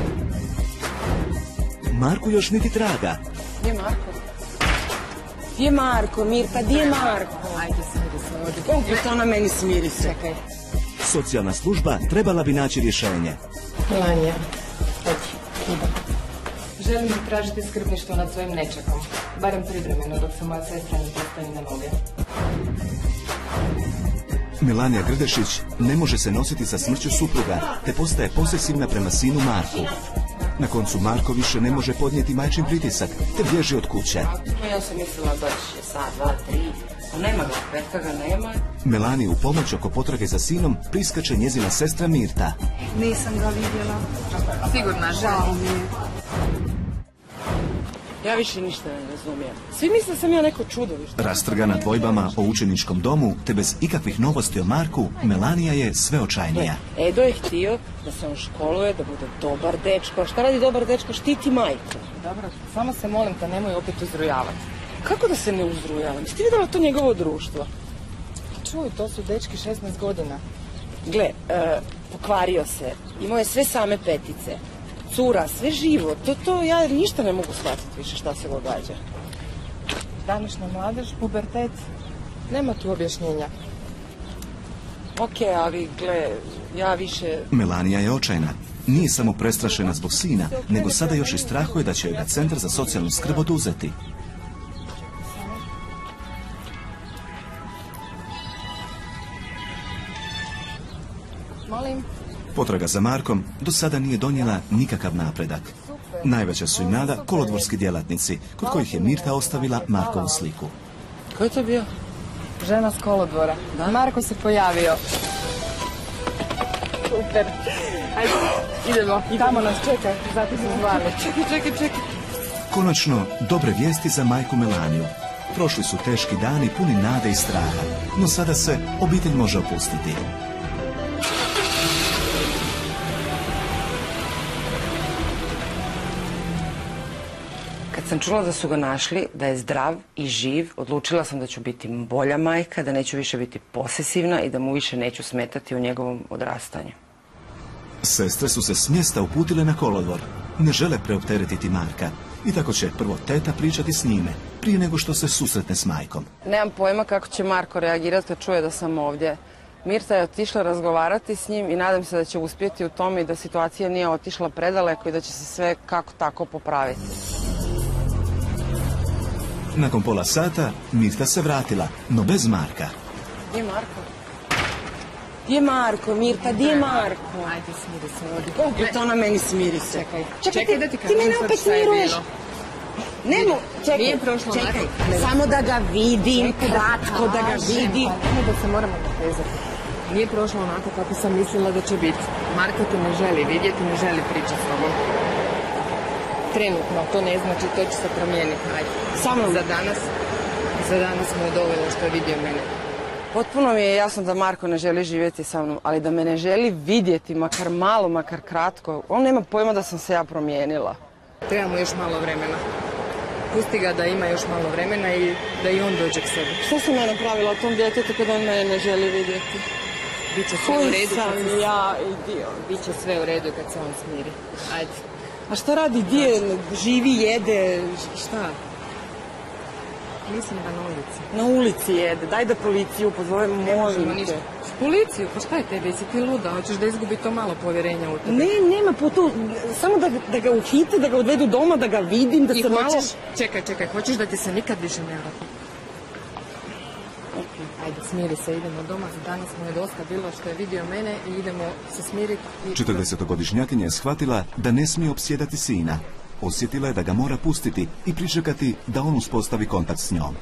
Marku još niti traga. Gdje Marko? Gdje Marko, Mirka, gdje je Marko? Ajde, smiri se ovdje. Koliko to na meni smiri se? Čekaj. Socijalna služba trebala bi naći rješenje. Melanija, želim tražiti skrbništvo nad svojim nečakom. Barem privremeno, dok se moja sestra ne postavi na noge. Melanija Grdešić ne može se nositi sa smrću supruga, te postaje posesivna prema sinu Marku. Na koncu Marko više ne može podnijeti majčin pritisak, te bježi od kuće. Ja sam mislila da će sad, dva, tri, a nema ga, petka ga nema. Melaniji u pomoć oko potrage za sinom priskače njezina sestra Mirta. Nisam ga vidjela. Sigurna, žao mi je. Ja više ništa ne razumijem. Svi misle da sam ja neko čudovište. Rastrgana dvojbama o učeničkom domu, te bez ikakvih novosti o Marku, Melanija je sve očajnija. Edo je htio da se on školuje, da bude dobar dečko. A šta radi dobar dečko? Štiti majku. Dobro, samo se molim da nemoj opet uzrujavati. Kako da se ne uzrujavam? Jeste vidjela to njegovo društvo? Čuj, to su dečki šesnaest godina. Gle, e, pokvario se. Imao je sve same petice. Cura, sve živo. To, to ja ništa ne mogu shvatiti više šta se događa. Današnja mladež, pubertet, nema tu objašnjenja. Ok, ali gle, ja više... Melanija je očajna. Nije samo prestrašena zbog sina, nego sada još i strahuje da će joj ga Centar za socijalnu skrb oduzeti. Molim? Potraga za Markom do sada nije donijela nikakav napredak. Super, Najveća su im nada kolodvorski djelatnici, kod kojih je Mirta ostavila Markovu sliku. Ko je to bio? Žena s kolodvora. Da? Marko se pojavio. Super. Ajde, idemo. Tamo nas čeka, zato smo zvali. Čekaj, čekaj, čekaj. Konačno, dobre vijesti za majku Melaniju. Prošli su teški dani puni nade i straha, no sada se obitelj može opustiti. Kad sam čula da su ga našli, da je zdrav i živ, odlučila sam da ću biti bolja majka, da neću više biti posesivna i da mu više neću smetati u njegovom odrastanju. Sestre su se s mjesta uputile na kolodvor. Ne žele preopteretiti Marka. I tako će prvo teta pričati s njime, prije nego što se susretne s majkom. Nemam pojma kako će Marko reagirati kad čuje da sam ovdje. Mirta je otišla razgovarati s njim i nadam se da će uspjeti u tome i da situacija nije otišla predaleko i da će se sve kako tako popraviti. Nakon pola sata Mirta se vratila, no bez Marka. Gdje je Marko? Gdje je Marko, Mirta, gdje je Marko? Ajde, smiri se ovdje. Opet ona meni smiri se. Čekaj, Čekaj, čekaj ti, da ti ti mene opet smiruješ. Nemo, čekaj, Nije prošlo čekaj, onako. samo da ga vidim, Čekaj da kratko da ga kažem, vidim. pa ne da se moramo natezati. Nije prošlo onako kako sam mislila da će biti. Marko te ne želi vidjeti, ne želi pričati s tobom. Trenutno, to ne znači, to će se promijeniti. Ajde. Samo za danas, za danas mu je dovoljno što je vidio mene. Potpuno mi je jasno da Marko ne želi živjeti sa mnom, ali da me ne želi vidjeti, makar malo, makar kratko. On nema pojma da sam se ja promijenila. Treba mu još malo vremena. Pusti ga da ima još malo vremena i da i on dođe k sebi. Što sam ja napravila o tom djetetu kad on mene ne želi vidjeti? Biće sve u Koji redu kad sam se... ja idiot? Biće sve u redu kad se on smiri. Ajde. A šta radi, gdje živi, jede, šta? Mislim da na ulici. Na ulici jede, daj da policiju pozovem, molim te. Policiju? Pa šta je tebi, si ti luda? Hoćeš da izgubi to malo povjerenja u tebe? Ne, nema po to, samo da, da ga uhite, da ga odvedu doma, da ga vidim, da I se hoćeš, malo... čekaj, čekaj, hoćeš da ti se nikad više ne vrati? Ajde, smiri se, idemo doma, za danas mu je dosta bilo što je vidio mene i idemo se smiriti. I... četrdesetogodišnjakinja je shvatila da ne smije opsjedati sina. Osjetila je da ga mora pustiti i pričekati da on uspostavi kontakt s njom.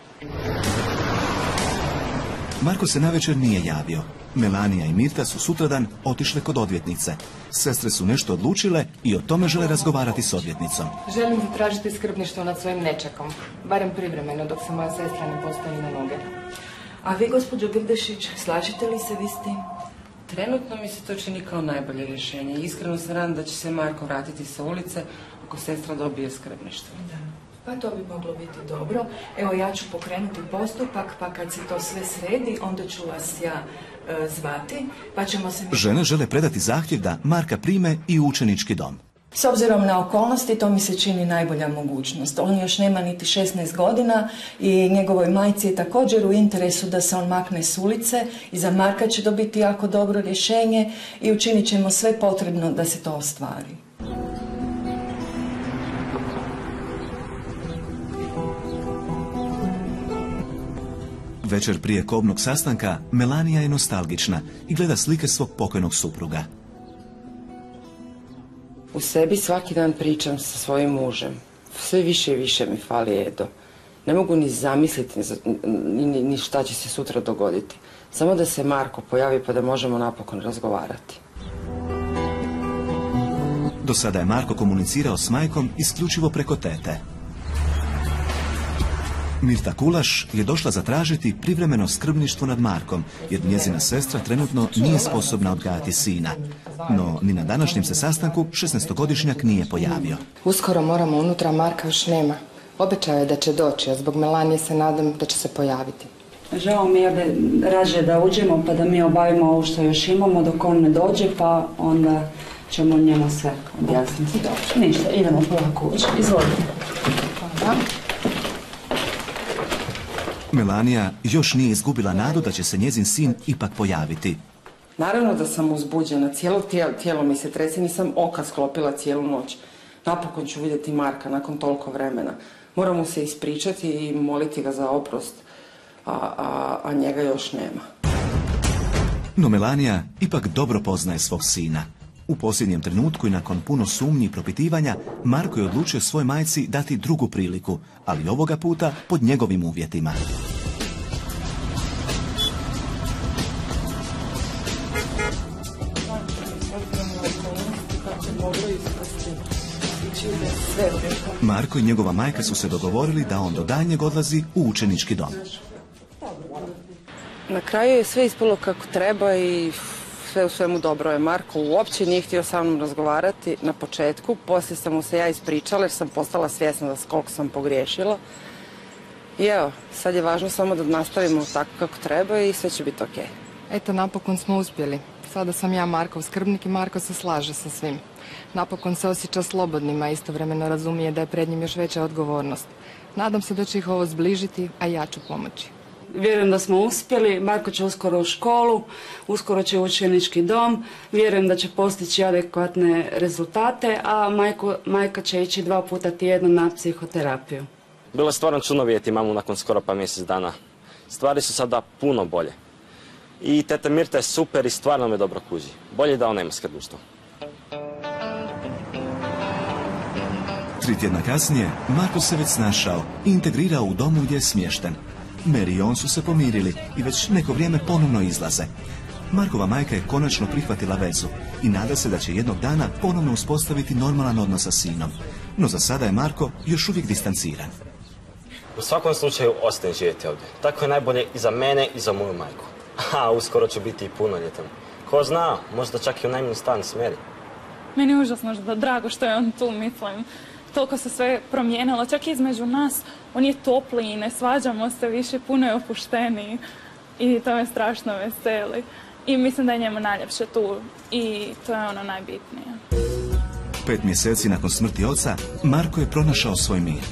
Marko se navečer nije javio. Melanija i Mirta su sutradan otišle kod odvjetnice. Sestre su nešto odlučile i o tome žele razgovarati s odvjetnicom. Želim zatražiti skrbništvo nad svojim nečakom. Barem privremeno dok se moja sestra ne postavi na noge. A vi, gospođo Grdešić, slažete li se vi s tim? Trenutno mi se to čini kao najbolje rješenje. Iskreno se nadam da će se Marko vratiti sa ulice ako sestra dobije skrbništvo. Da. Pa to bi moglo biti dobro. Evo, ja ću pokrenuti postupak, pa kad se to sve sredi, onda ću vas ja e, zvati, pa ćemo se... Žene žele predati zahtjev da Marka prime i u učenički dom. S obzirom na okolnosti, to mi se čini najbolja mogućnost. On još nema niti šesnaest godina i njegovoj majci je također u interesu da se on makne s ulice i za Marka će to biti jako dobro rješenje i učinit ćemo sve potrebno da se to ostvari. Večer prije kobnog sastanka Melanija je nostalgična i gleda slike svog pokojnog supruga. U sebi svaki dan pričam sa svojim mužem. Sve više i više mi fali Edo. Ne mogu ni zamisliti ni, ni, ni šta će se sutra dogoditi. Samo da se Marko pojavi pa da možemo napokon razgovarati. Do sada je Marko komunicirao s majkom isključivo preko tete. Mirta Kulaš je došla zatražiti privremeno skrbništvo nad Markom, jer njezina sestra trenutno nije sposobna odgajati sina. No, ni na današnjem se sastanku šesnaestogodišnjak nije pojavio. Uskoro moramo unutra, Marka još nema. Obećao je da će doći, a zbog Melanije se nadam da će se pojaviti. Žao mi je da rađe da uđemo pa da mi obavimo ovo što još imamo dok on ne dođe, pa onda ćemo njemu sve objasniti. Dobro, ništa, idemo polako ući. Izvolite. Hvala. Melanija još nije izgubila nadu da će se njezin sin ipak pojaviti. Naravno da sam uzbuđena, cijelo tijelo, tijelo mi se trese, nisam oka sklopila cijelu noć. Napokon ću vidjeti Marka nakon toliko vremena. Moram mu se ispričati i moliti ga za oprost, a, a, a njega još nema. No Melanija ipak dobro poznaje svog sina. U posljednjem trenutku i nakon puno sumnji i propitivanja, Marko je odlučio svoj majci dati drugu priliku, ali ovoga puta pod njegovim uvjetima. Marko i njegova majka su se dogovorili da on do daljnjeg odlazi u učenički dom. Na kraju je sve ispalo kako treba i sve u svemu dobro je. Marko uopće nije htio sa mnom razgovarati na početku, poslije sam mu se ja ispričala jer sam postala svjesna da koliko sam pogriješila. I evo, sad je važno samo da nastavimo tako kako treba i sve će biti okej. Eto, napokon smo uspjeli. Sada sam ja Markov skrbnik i Marko se slaže sa svim. Napokon se osjeća slobodnim, a istovremeno razumije da je pred njim još veća odgovornost. Nadam se da će ih ovo zbližiti, a ja ću pomoći. Vjerujem da smo uspjeli, Marko će uskoro u školu, uskoro će u učenički dom, vjerujem da će postići adekvatne rezultate, a majko, majka će ići dva puta tjedno na psihoterapiju. Bilo je stvarno čudno vidjeti mamu nakon skoro pa mjesec dana. Stvari su sada puno bolje. I teta Mirta je super i stvarno me dobro kuži. Bolje da ona ima skrbništvo. Tri tjedna kasnije, Marko se već snašao i integrirao u domu gdje je smješten. Mary i on su se pomirili i već neko vrijeme ponovno izlaze. Markova majka je konačno prihvatila vezu i nada se da će jednog dana ponovno uspostaviti normalan odnos sa sinom. No za sada je Marko još uvijek distanciran. U svakom slučaju ostajem živjeti ovdje. Tako je najbolje i za mene i za moju majku. A uskoro ću biti i punoljetan. Ko zna, možda čak i u najmanji stan s Mary. Meni je užasno drago što je on tu, mislim. Toliko se sve promijenilo, čak i između nas. On je topliji, ne svađamo se više, puno je opušteniji. I to me strašno veseli. I mislim da je njemu najljepše tu. I to je ono najbitnije. Pet mjeseci nakon smrti oca, Marko je pronašao svoj mir.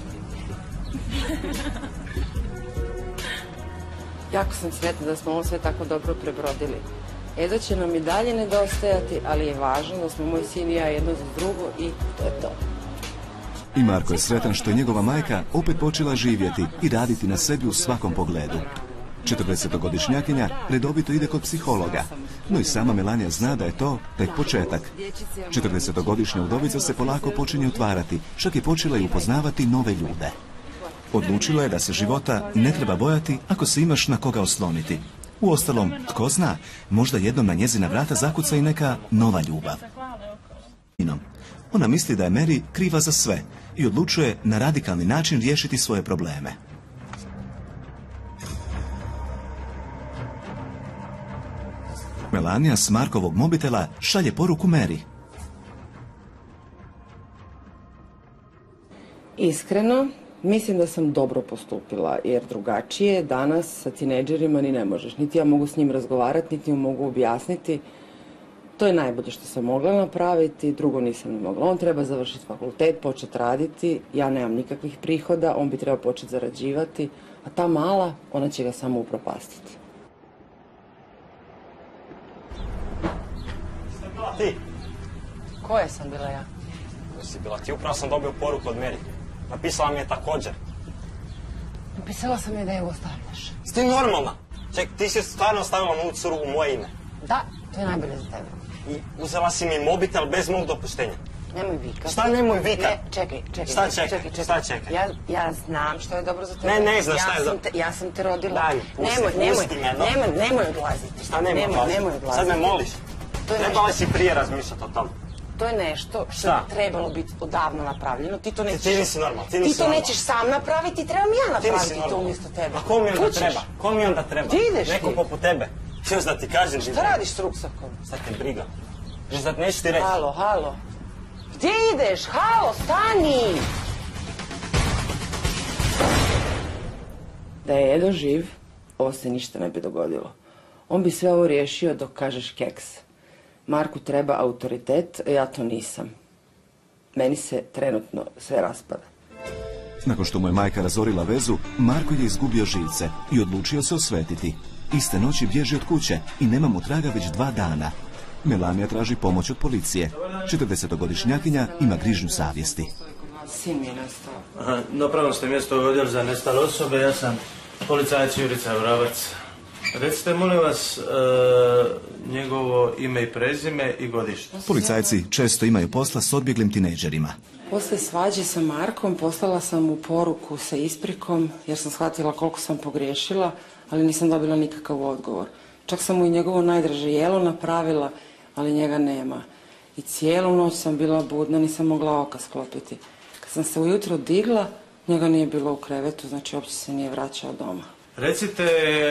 Jako sam sretna da smo ovo sve tako dobro prebrodili. Edo će nam i dalje nedostajati, ali je važno da smo moj sin i ja jedno za drugo i to je to. I Marko je sretan što je njegova majka opet počela živjeti i raditi na sebi u svakom pogledu. četrdesetogodišnjakinja redovito ide kod psihologa, no i sama Melanija zna da je to tek početak. četrdesetogodišnja udovica se polako počinje otvarati, čak i počela i upoznavati nove ljude. Odlučila je da se života ne treba bojati ako se imaš na koga osloniti. Uostalom, tko zna, možda jednom na njezina vrata zakuca i neka nova ljubav. Ona misli da je Mary kriva za sve i odlučuje na radikalni način riješiti svoje probleme. Melanija s Markovog mobitela šalje poruku Mary. Iskreno, mislim da sam dobro postupila, jer drugačije danas sa tinejdžerima ni ne možeš. Niti ja mogu s njim razgovarati, niti mu mogu objasniti. To je najbolje što sam mogla napraviti, drugo nisam ni mogla. On treba završiti fakultet, početi raditi, ja nemam nikakvih prihoda, on bi trebao početi zarađivati, a ta mala, ona će ga samo upropastiti. Bila ti? Koja sam bila ja? Koja si bila ti? Upravo sam dobio poruku od Mary. Napisala mi je također. Napisala sam je da je ostavljaš. Si ti normalna? Ček, ti si stvarno ostavila moju curu u moje ime. Da, to je najbolje za tebe. I uzela si mi mobitel bez mog dopuštenja. Nemoj vikat. Šta nemoj vikat? Ne, čekaj, čekaj. Šta čekaj? čekaj, čekaj. Šta čekaj? Ja, ja znam što je dobro za tebe. Ne, ne znaš šta je ja dobro. Te, ja sam te rodila. Daj, pusti, nemoj, nemoj, pusti me, no. nemoj, nemoj odlaziti. Šta nemoj, nemoj odlaziti? Nemoj odlaziti. Sad me moliš? Trebala nešto... si prije razmišljati o tom. To je nešto što šta? je trebalo biti odavno napravljeno. Ti to nećeš... Ti nisi normalno, ti nisi Ti to normalno. nećeš sam napraviti, trebam ja napraviti to umjesto tebe. A ko mi onda Kućeš? treba? Ko mi onda treba? Gdje ideš Neko ti? poput tebe. Još da ti kažem... Šta radiš s ruksakom? Sad te briga. Že sad neću ti reći. Halo, halo. Gdje ideš? Halo, stani! Da je Edo živ, ovo se ništa ne bi dogodilo. On bi sve ovo riješio dok kažeš keks. Marku treba autoritet, a ja to nisam. Meni se trenutno sve raspada. Nakon što mu je majka razorila vezu, Marko je izgubio živce i odlučio se osvetiti. Iste noći bježi od kuće i nema mu traga već dva dana. Melanija traži pomoć od policije. četrdesetogodišnjakinja ima grižnju savjesti. Sin mi je nestao. Aha, napravno ste mjesto u odjel za nestale osobe, ja sam policajac Jurica Vravac. Recite, molim vas, e, njegovo ime i prezime i godište. Policajci često imaju posla s odbjeglim tinejdžerima. Poslije svađe sa Markom poslala sam mu poruku sa isprikom jer sam shvatila koliko sam pogriješila, ali nisam dobila nikakav odgovor. Čak sam mu i njegovo najdraže jelo napravila, ali njega nema. I cijelu noć sam bila budna, nisam mogla oka sklopiti. Kad sam se ujutro digla, njega nije bilo u krevetu, znači uopće se nije vraćao doma. Recite,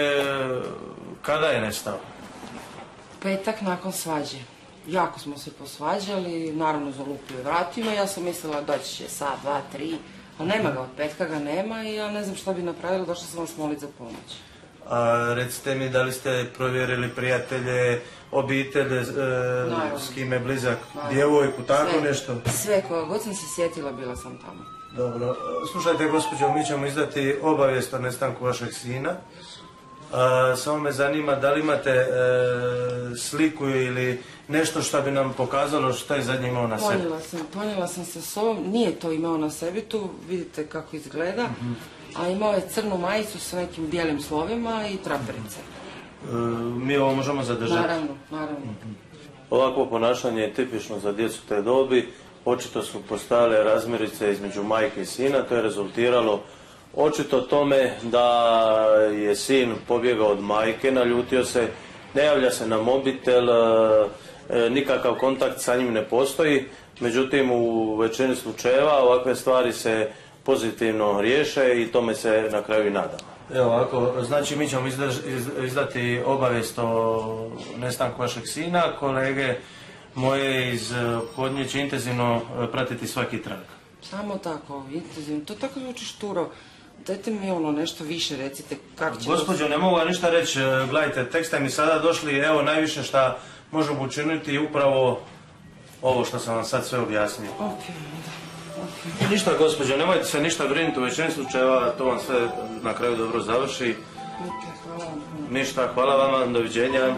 kada je nestao? Petak nakon svađe. Jako smo se posvađali, naravno zalupio vratima, ja sam mislila doći će sad, dva, tri, ali nema ga, od petka ga nema i ja ne znam što bi napravila, došla sam vas moliti za pomoć. A recite mi, da li ste provjerili prijatelje, obitelje, e, s kime je blizak, djevojku, tako sve, nešto? Sve, koja god sam se sjetila, bila sam tamo. Dobro, slušajte gospođo, mi ćemo izdati obavijest o nestanku vašeg sina. A, samo me zanima, da li imate e, sliku ili nešto što bi nam pokazalo što je zadnje imao na sebi? Ponijela sam, ponijela sam se s ovom, nije to imao na sebi, tu vidite kako izgleda, uh-huh. A imao je crnu majicu sa nekim bijelim slovima i traperice. E, mi ovo možemo zadržati? Naravno, naravno. Uh-huh. Ovakvo ponašanje je tipično za djecu te dobi. Očito su postojale razmirice između majke i sina, to je rezultiralo očito tome da je sin pobjegao od majke, naljutio se, ne javlja se na mobitel, nikakav kontakt sa njim ne postoji, međutim u većini slučajeva ovakve stvari se pozitivno riješe i tome se na kraju i nadam. Evo ovako, znači mi ćemo izdrž, izdati obavijest o nestanku vašeg sina, kolege moje iz Podnje će intenzivno pratiti svaki trag. Samo tako, intenzivno, to tako zvuči šturo. Dajte mi ono nešto više, recite kako će... Gospođo, ne mogu ništa reći, gledajte, tek ste mi sada došli, evo najviše što možemo učiniti je upravo ovo što sam vam sad sve objasnio. Ok, da, ok. Ništa gospođo, nemojte se ništa brinuti, u većini slučajeva to vam sve na kraju dobro završi. Ok, hvala vam. Ništa, hvala vama, doviđenja.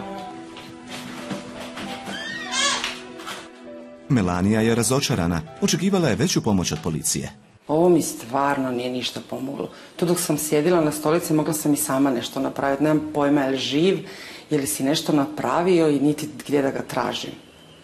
Melanija je razočarana, očekivala je veću pomoć od policije. Ovo mi stvarno nije ništa pomoglo. Tu dok sam sjedila na stolici mogla sam i sama nešto napraviti. Nemam pojma je li živ, je li si nešto napravio i niti gdje da ga tražim.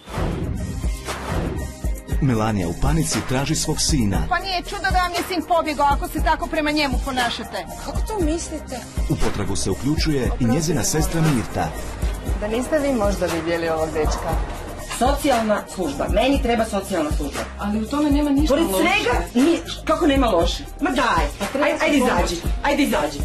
Melanija u panici traži svog sina. Pa nije čudo da vam je sin pobjegao ako se tako prema njemu ponašate. Kako to mislite? U potragu se uključuje i njezina sestra Mirta. Da niste vi možda vidjeli ovog dečka? Socijalna služba. Meni treba socijalna služba. Ali u tome nema ništa loše. Pored svega, nije, kako nema loše? Ma daj, ajde, ajde izađi, ajde izađi.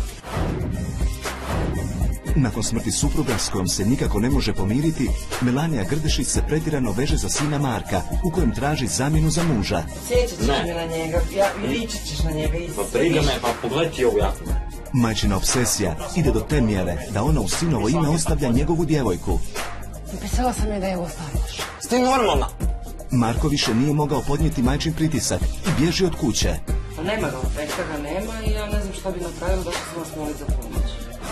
Nakon smrti supruga s kojom se nikako ne može pomiriti, Melanija Grdešić se pretjerano veže za sina Marka, u kojem traži zamjenu za muža. Sjećat ćeš me na njega, ja, ličit ćeš na njega i Pa briga me, pa pogledaj ovu jaknu. Majčina obsesija ide do te mjere da ona u sinovo ime ostavlja njegovu djevojku. Napisala sam je da je ostavljaš. Sti normalna? Marko više nije mogao podnijeti majčin pritisak i bježi od kuće. Pa nema ga, od petka ga nema i ja ne znam šta bi napravila, došla sam vas moliti za pomoć.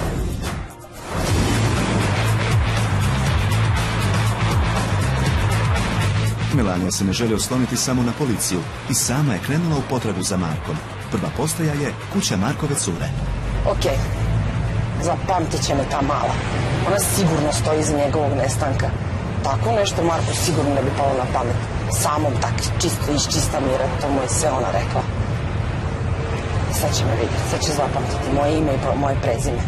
Melanija se ne želi osloniti samo na policiju i sama je krenula u potragu za Markom. Prva postaja je kuća Markove cure. Okej, zapamtit će me ta mala. Ona sigurno stoji iza njegovog nestanka. Tako nešto Marku sigurno ne bi palo na pamet. Samom tak čisto iz čista mira, to mu je sve ona rekla. Sad će me vidjeti, sad će zapamtiti moje ime i moje prezime.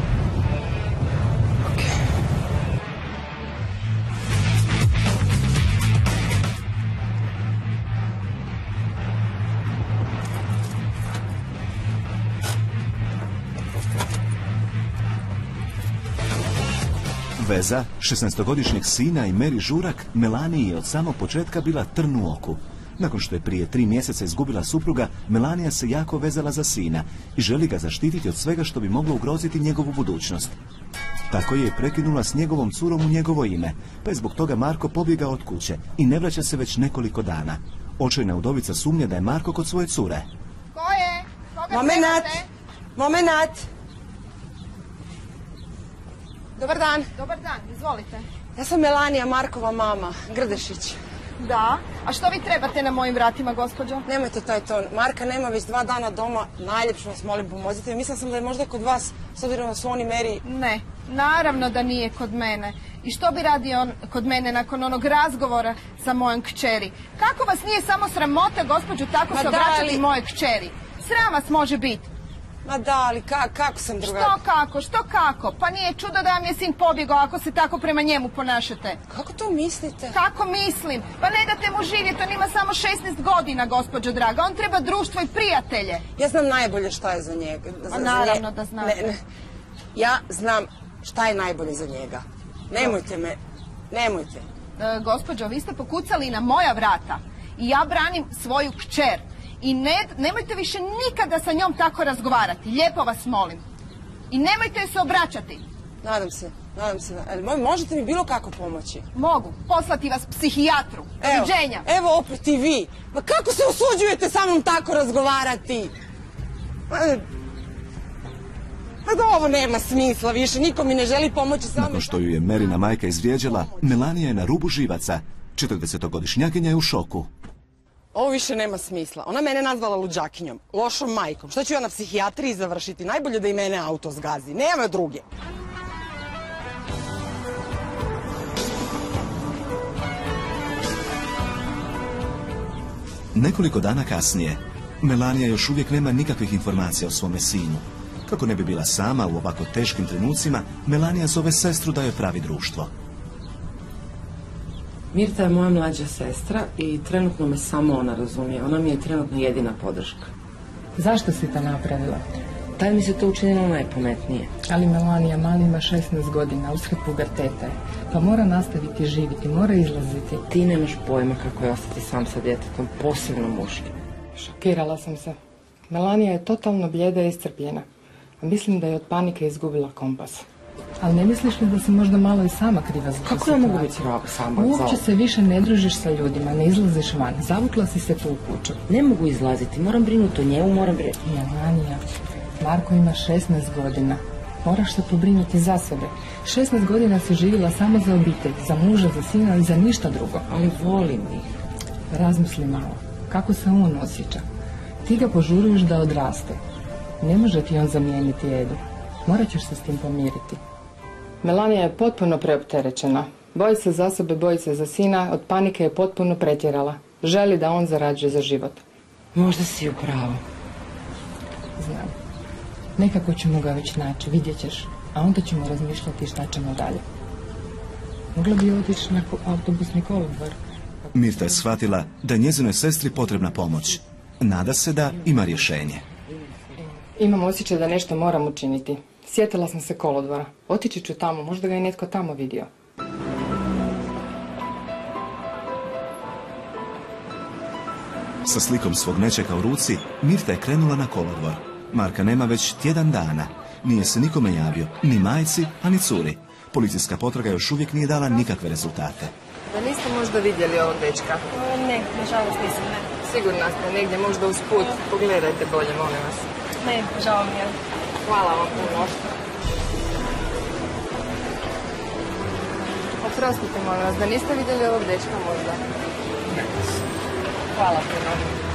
Veza šesnaestogodišnjeg sina i Meri Žurak Melaniji je od samog početka bila trn u oku. Nakon što je prije tri mjeseca izgubila supruga, Melanija se jako vezala za sina i želi ga zaštititi od svega što bi moglo ugroziti njegovu budućnost. Tako je prekinula s njegovom curom u njegovo ime, pa je zbog toga Marko pobjegao od kuće i ne vraća se već nekoliko dana. Očajna udovica sumnja da je Marko kod svoje cure. Ko je? Koga Momenat! trebate? Momenat! Dobar dan. Dobar dan, izvolite. Ja sam Melanija, Markova mama, Grdešić. Da, a što vi trebate na mojim vratima, gospođo? Nemojte taj ton. Marka nema već dva dana doma. Najljepše vas molim, pomozite mi. Mislila sam da je možda kod vas, s obzirom da su oni Meri... Ne, Naravno da nije kod mene. I što bi radio on kod mene nakon onog razgovora sa mojom kćeri? Kako vas nije samo sramota, gospođo, tako se obraćati moje kćeri? Sram vas može biti. Ma da, ali kako sam drugačija? Što kako, što kako? Pa nije čudo da vam je sin pobjegao ako se tako prema njemu ponašate. Kako to mislite? Kako mislim? Pa ne date mu živjeti, on ima samo šesnaest godina, gospođo draga. On treba društvo i prijatelje. Ja znam najbolje šta je za njega. A naravno da znate. Ja znam šta je najbolje za njega. Nemojte me, nemojte. Gospođo, vi ste pokucali na moja vrata i ja branim svoju kćer. I nemojte više nikada sa njom tako razgovarati. Lijepo vas molim. I nemojte joj se obraćati. Nadam se, nadam se. Ali možete mi bilo kako pomoći? Mogu. Poslati vas psihijatru. Doviđenja. Evo opet i vi. Ma kako se usuđujete sa mnom tako razgovarati? Pa da ovo nema smisla više. Niko mi ne želi pomoći. Nakon što ju je Merina majka izvrijeđala, Melanija je na rubu živaca. četrdesetogodišnjakinja je u šoku. Ovo više nema smisla. Ona mene nazvala luđakinjom, lošom majkom. Šta ću ja na psihijatriji završiti? Najbolje da i mene auto zgazi. Nema druge. Nekoliko dana kasnije, Melanija još uvijek nema nikakvih informacija o svome sinu. Kako ne bi bila sama u ovako teškim trenucima, Melanija zove sestru da joj pravi društvo. Mirta je moja mlađa sestra i trenutno me samo ona razumije. Ona mi je trenutno jedina podrška. Zašto si to napravila? Taj mi se to učinilo najpametnije. Ali Melanija mali ima šesnaest godina, usred puberteta je. Pa mora nastaviti živjeti, mora izlaziti. Ti nemaš pojma kako je ostati sam sa djetetom, posebno muškim. Šokirala sam se. Melanija je totalno blijeda i iscrpljena. A mislim da je od panike izgubila kompas. Ali ne misliš li da si možda malo i sama kriva za tu situaciju? Kako ja mogu biti sama? Uopće se više ne družiš sa ljudima, ne izlaziš van. Zavukla si se tu u kuću. Ne mogu izlaziti, moram brinuti o njemu, moram brinuti. Melanija, Marko ima šesnaest godina. Moraš se pobrinuti za sebe. šesnaest godina si živjela samo za obitelj, za muža, za sina i za ništa drugo. Ali volim ih. Razmisli malo, kako se on osjeća. Ti ga požuruješ da odraste. Ne može ti on zamijeniti Edu. Morat ćeš se s tim pomiriti. Melanija je potpuno preopterećena. Boji se za sebe, boji se za sina, od panike je potpuno pretjerala. Želi da on zarađuje za život. Možda si u pravu. Znam. Nekako ćemo ga već naći, vidjet ćeš. A onda ćemo razmišljati šta ćemo dalje. Mogla bi otići na autobusni kolodvor. Mirta je shvatila da je njezinoj sestri potrebna pomoć. Nada se da ima rješenje. Imam osjećaj da nešto moram učiniti. Sjetila sam se kolodvora. Otići ću tamo, možda ga je netko tamo vidio. Sa slikom svog nečeka u ruci, Mirta je krenula na kolodvor. Marka nema već tjedan dana. Nije se nikome javio, ni majci, a ni curi. Policijska potraga još uvijek nije dala nikakve rezultate. Da niste možda vidjeli ovog dečka? Ne, nažalost nisam, ne. Sigurno ste negdje možda uz put. Pogledajte bolje, molim vas. Ne, žao mi je. Hvala vam puno. Oprostite, molim vas, da niste vidjeli ovog dečka možda? Ne. Hvala puno.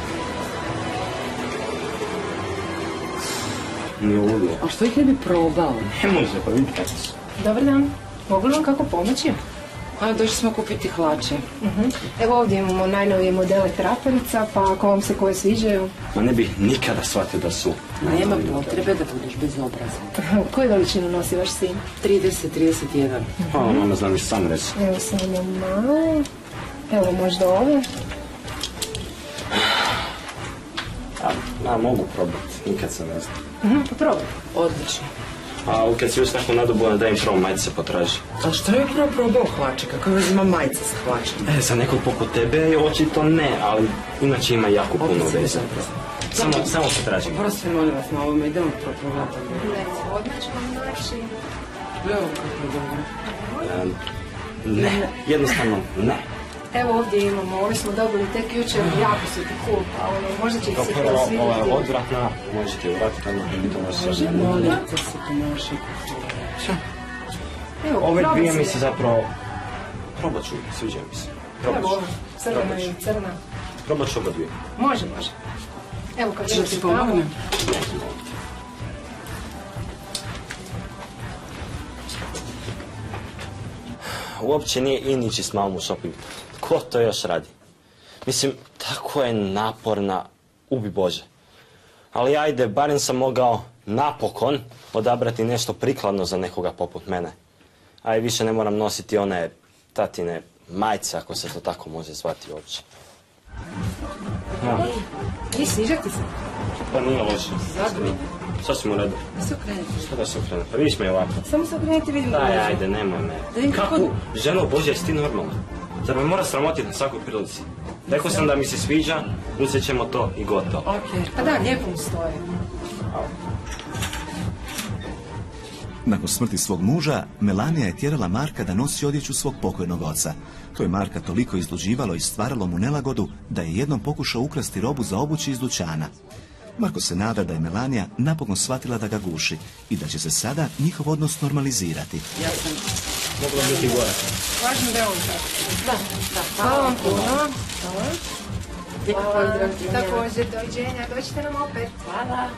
Nije uvidio. A što ih ne bi probao? Ne može, pa vidi kako su. Dobar dan. Mogu li vam kako pomoći? A, došli smo kupiti hlače. Uh-huh. Evo ovdje imamo najnovije modele traperica, pa ako vam se koje sviđaju... Ma ne bih nikada shvatio da su... Nema potrebe da budeš bezobrazan. Koju veličinu nosi vaš sin? trideset, trideset jedan. Pa, mama znam mi sam reći. Evo samo malo... Evo možda ove. A, a mogu probati, nikad se ne znam. Uh-huh, pa probaj. Odlično. A kad si već tako nadobuvan da im prvo majice potraži. A što je prvo probao hlače? Kako već ima majice sa hlačem? E, za nekog poput tebe je očito ne, ali inače ima jako puno veze. Samo, samo potraži. Prosti, molim vas na ovome, idemo probati. Ne, odmah ću vam naći. Evo kako dobro. Ne, jednostavno ne. Evo ovdje imamo, ove smo dobili tek jučer, jako su ti cool, pa ono, možda će ih se to svidjeti. Ova je odvratna, možete vratiti, ali ne biti ono sve. Molim te se ponaši. Šta? Evo, ove probaj dvije mi se. se zapravo... Probat ću, sviđa mi se. Probat Evo ću. ova, crvena i crna. Probat ću oba dvije. Može, može. Evo kad Što ti pomognem? uopće nije in ići s mamom u shopping. Ko to još radi? Mislim, tako je naporna, ubi Bože. Ali ajde, barem sam mogao napokon odabrati nešto prikladno za nekoga poput mene. A i više ne moram nositi one tatine majice, ako se to tako može zvati uopće. Ja. I sviđati se? Pa nije loše. Zadovoljno. Sasvim u redu. Da se okrenete. Što da se okrenete? Pa vidiš me ovako. Samo se okrenete, vidim da Daj, ajde, nemoj me. Kako? Ženo Božja, jesi ti normalna? Zar me mora sramotiti na svakoj prilici? Rekao sam da mi se sviđa, uzet ćemo to i gotovo. Okej, pa da, lijepo mu stoje. Nakon smrti svog muža, Melanija je tjerala Marka da nosi odjeću svog pokojnog oca. To je Marka toliko izluđivalo i stvaralo mu nelagodu da je jednom pokušao ukrasti robu za obući iz dućana. Marko se nada da je Melanija napokon shvatila da ga guši i da će se sada njihov odnos normalizirati. Ja sam... Mogla biti gore. Važno da je on tako. Da, da. Hvala vam puno. Hvala. Hvala. Također, doviđenja. Dođite nam opet. Hvala.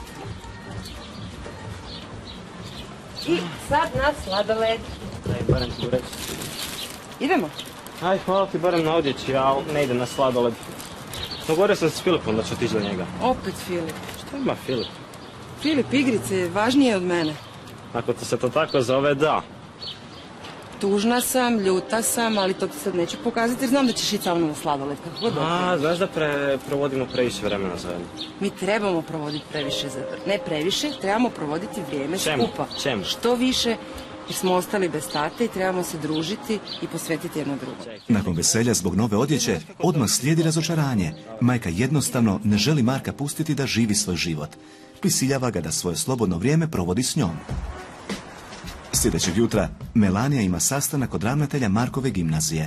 I sad na sladoled. Daj, barem tu reći. Idemo. Aj, hvala ti barem na odjeći, ja ne idem na sladoled. Dogovorio sam se s Filipom da ću otići do njega. Opet Filip. Što ima Filip? Filip igrice je važnije od mene. Ako ti se to tako zove, da. Tužna sam, ljuta sam, ali to ti sad neću pokazati jer znam da ćeš ići sa mnom na sladoled. Kako god A, znaš da pre, provodimo previše vremena zajedno. Mi trebamo provoditi previše, ne previše, trebamo provoditi vrijeme Čemu? skupa. Čemu? Što više, jer smo ostali bez tate i trebamo se družiti i posvetiti jedno drugo. Nakon veselja zbog nove odjeće, odmah slijedi razočaranje. Majka jednostavno ne želi Marka pustiti da živi svoj život. Prisiljava ga da svoje slobodno vrijeme provodi s njom. Sljedećeg jutra, Melanija ima sastanak kod ravnatelja Markove gimnazije.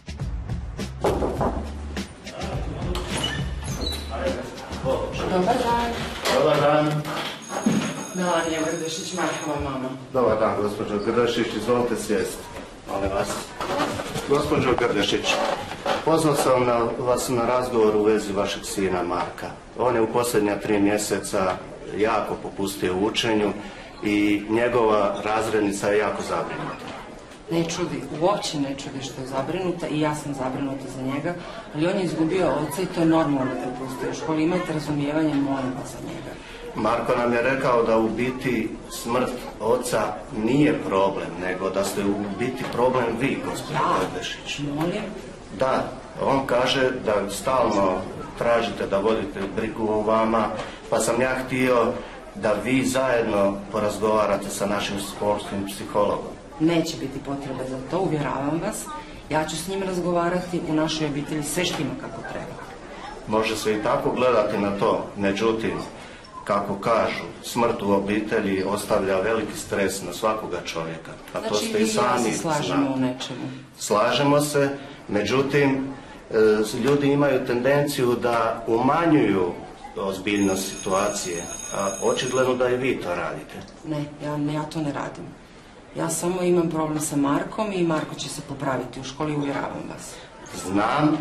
Dobar dan. Dobar dan. Melanija Grdešić, Markova mama. Dobar dan, gospođo Grdešić, izvolite sjesti. Molim vas. Gospođo Grdešić, pozvao sam na, vas na razgovor u vezi vašeg sina Marka. On je u posljednja tri mjeseca jako popustio u učenju i njegova razrednica je jako zabrinuta. Ne čudi, uopće ne čudi što je zabrinuta i ja sam zabrinuta za njega, ali on je izgubio oca i to je normalno da popustio u školi. Imajte razumijevanje, molim vas za njega. Marko nam je rekao da u biti smrt oca nije problem, nego da ste u biti problem vi, gospođo Grdešić. Molim? Da, on kaže da stalno tražite da vodite brigu o vama, pa sam ja htio da vi zajedno porazgovarate sa našim sportskim psihologom. Neće biti potrebe za to, uvjeravam vas. Ja ću s njim razgovarati, u našoj obitelji sve štima kako treba. Može se i tako gledati na to, međutim, kako kažu, smrt u obitelji ostavlja veliki stres na svakoga čovjeka. A to Znači ste vi i i ja sami se slažemo znali. u nečemu. Slažemo se, međutim, e, ljudi imaju tendenciju da umanjuju ozbiljnost situacije, a očigledno da i vi to radite. Ne, ja, ne, ja to ne radim. Ja samo imam problem sa Markom i Marko će se popraviti u školi, uvjeravam vas. Znam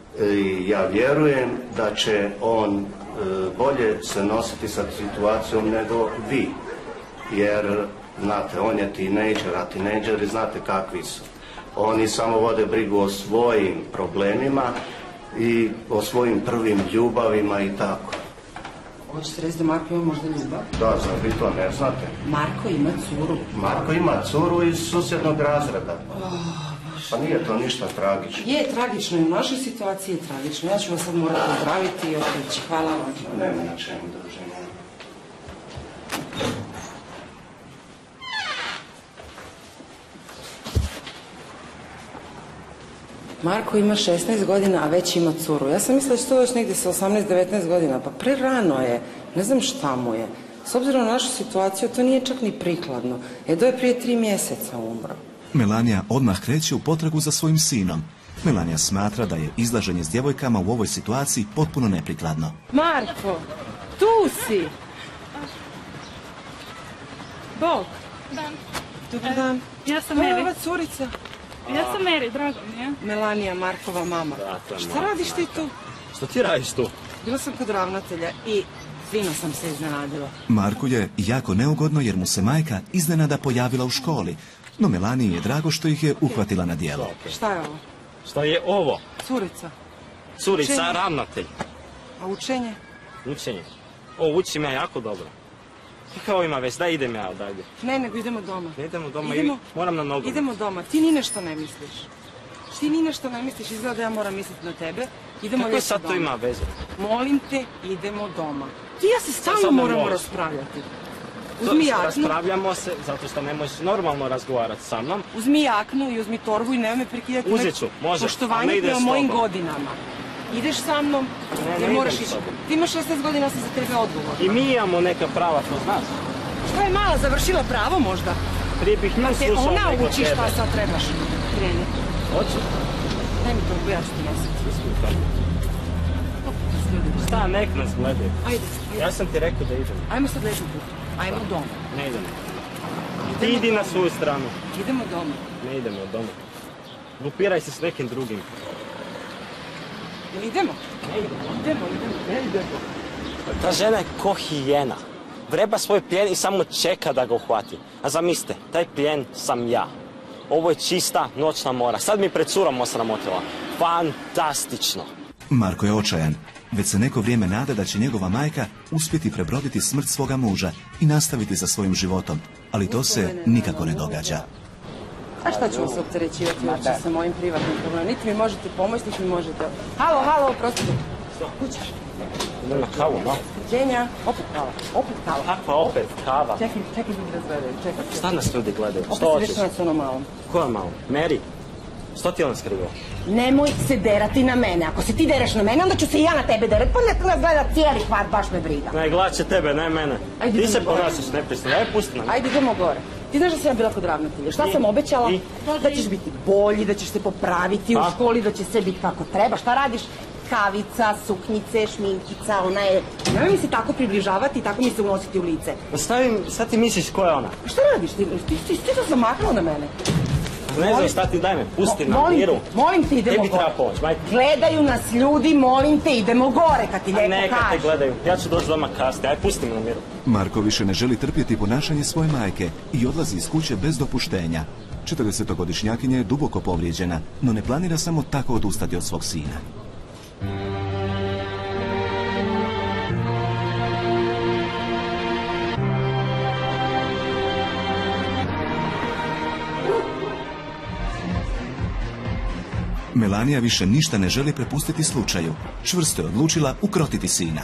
i ja vjerujem da će on e, bolje se nositi sa situacijom nego vi. Jer, znate, on je tinejdžer, a tinejdžeri znate kakvi su. Oni samo vode brigu o svojim problemima i o svojim prvim ljubavima i tako. Hoćete reći da Marko ima možda ljubav? Da, zar vi to ne znate? Marko ima curu. Marko ima curu iz susjednog razreda. Pa nije to ništa tragično. Je, tragično i u našoj situaciji je tragično. Ja ću vas sad morati pozdraviti i otići. Hvala vam. Nema na čemu, druženje. Marko ima šesnaest godina, a već ima curu. Ja sam mislila da će to još negdje sa osamnaest devetnaest godina. Pa prerano je. Ne znam šta mu je. S obzirom na našu situaciju, to nije čak ni prikladno. Edo je prije tri mjeseca umro. Melanija odmah kreće u potragu za svojim sinom. Melanija smatra da je izlaženje s djevojkama u ovoj situaciji potpuno neprikladno. Marko, tu si! Bog! Dan. Dobar dan. Ja sam To je Meri. ova curica. Ja sam Meri, drago mi je. Melanija, Markova mama. Da, to je Šta Marko, radiš ti tu? Što ti radiš tu? Bila sam kod ravnatelja i Fino sam se iznenadila. Marku je jako neugodno jer mu se majka iznenada pojavila u školi, no Melaniji je drago što ih je uhvatila na djelo. Šta je ovo? Šta je ovo? Curica. Curica, Učenje. ravnatelj. A učenje? Učenje. O, učim ja jako dobro. Kako ima već, daj idem ja odavde. Ne, nego idemo doma. Ne idemo doma, Idemo, i moram na nogu. idemo doma. Ti ni nešto ne misliš. Ti ni nešto ne misliš, izgleda da ja moram misliti na tebe. Idemo Kako lijepo sad to doma. ima veze? Molim te, idemo doma. Ti i ja se Sad stalno me moramo moliš. raspravljati. To- Uzmi jaknu, Raspravljamo se zato što ne možeš normalno razgovarati sa mnom. uzmi jaknu i uzmi torbu i nemoj me prekidati. Uzet ću, može, Poštovanje ali ne ideš prema s mojim tobom. godinama. Ideš sa mnom, Ne, jer ne moraš idem s ići. tobom. Ti imaš šesnaest godina, ja sam za tebe odgovorna. I mi imamo neka prava, to znaš. Šta je mala, završila pravo možda? Prije bih Da ja te slušao ona nego uči tebe. šta sad trebaš. Kreni. Hoću? Daj mi torbu, ja ću ti nositi. Šta, nek nas gledaju. Ajde, ajde. Ja sam ti rekao da idem. Ajmo sad ležu put. Ajmo doma. Ne idem. Ti idi na svoju stranu. Idemo doma. Ne idemo od doma. Grupiraj se s nekim drugim. Jel idemo? Ne idemo. Idemo, idemo. Ne idemo. Ta žena je ko hijena. Vreba svoj plijen i samo čeka da ga uhvati. A zamislite, taj plijen sam ja. Ovo je čista noćna mora. Sad mi pred curom osramotila. Fantastično. Marko je očajan. Već se neko vrijeme nada da će njegova majka uspjeti prebroditi smrt svoga muža i nastaviti sa svojim životom. Ali to se nikako ne događa. A šta ćemo se opterećivati uopće sa mojim privatnim problemom? Niti mi možete pomoći, niti mi možete... Halo, halo, prostite. Kućaš? Idem na kavu, no? Ženja, opet kava, opet kava. Kakva opet kava? Čekaj, čekaj ljudi da gledaju, čekaj. Šta nas ljudi gledaju? Opet Što se hoćeš? dešava s onom malom. Ko je malo? Mary? Što ti je on skrivao? Nemoj se derati na mene. Ako se ti dereš na mene, onda ću se i ja na tebe derati. Pa ne nas gleda cijeli kvart, baš me briga. Ne, glaće tebe, ne mene. Ajde, Ti se idemo gore. ponašaš nepristojno. Ajde, pusti nam. Ajde, idemo gore. Ti znaš da sam ja bila kod ravnatelja. Šta I? sam obećala? I? Da ćeš biti bolji, da ćeš se popraviti u A? školi, da će sve biti kako treba. Šta radiš? Kavica, suknjice, šminkica, ona je... Nemoj mi se tako približavati i tako mi se unositi u lice. Ostavim, sad ti misliš ko je ona? Šta radiš? Ti, ti, ti, ti to zamaknuo na mene. Ne znam šta ti, daj me, pusti Mo- na molim miru. te, molim te, idemo Tebi gore. treba pomoć, majke. Gledaju nas ljudi, molim te, idemo gore kad ti A lijepo neka te kažem. gledaju, ja ću doći doma kasnije, aj pusti me na miru. Marko više ne želi trpjeti ponašanje svoje majke i odlazi iz kuće bez dopuštenja. četrdesetogodišnjakinja je duboko povrijeđena, no ne planira samo tako odustati od svog sina. Melanija više ništa ne želi prepustiti slučaju. Čvrsto je odlučila ukrotiti sina.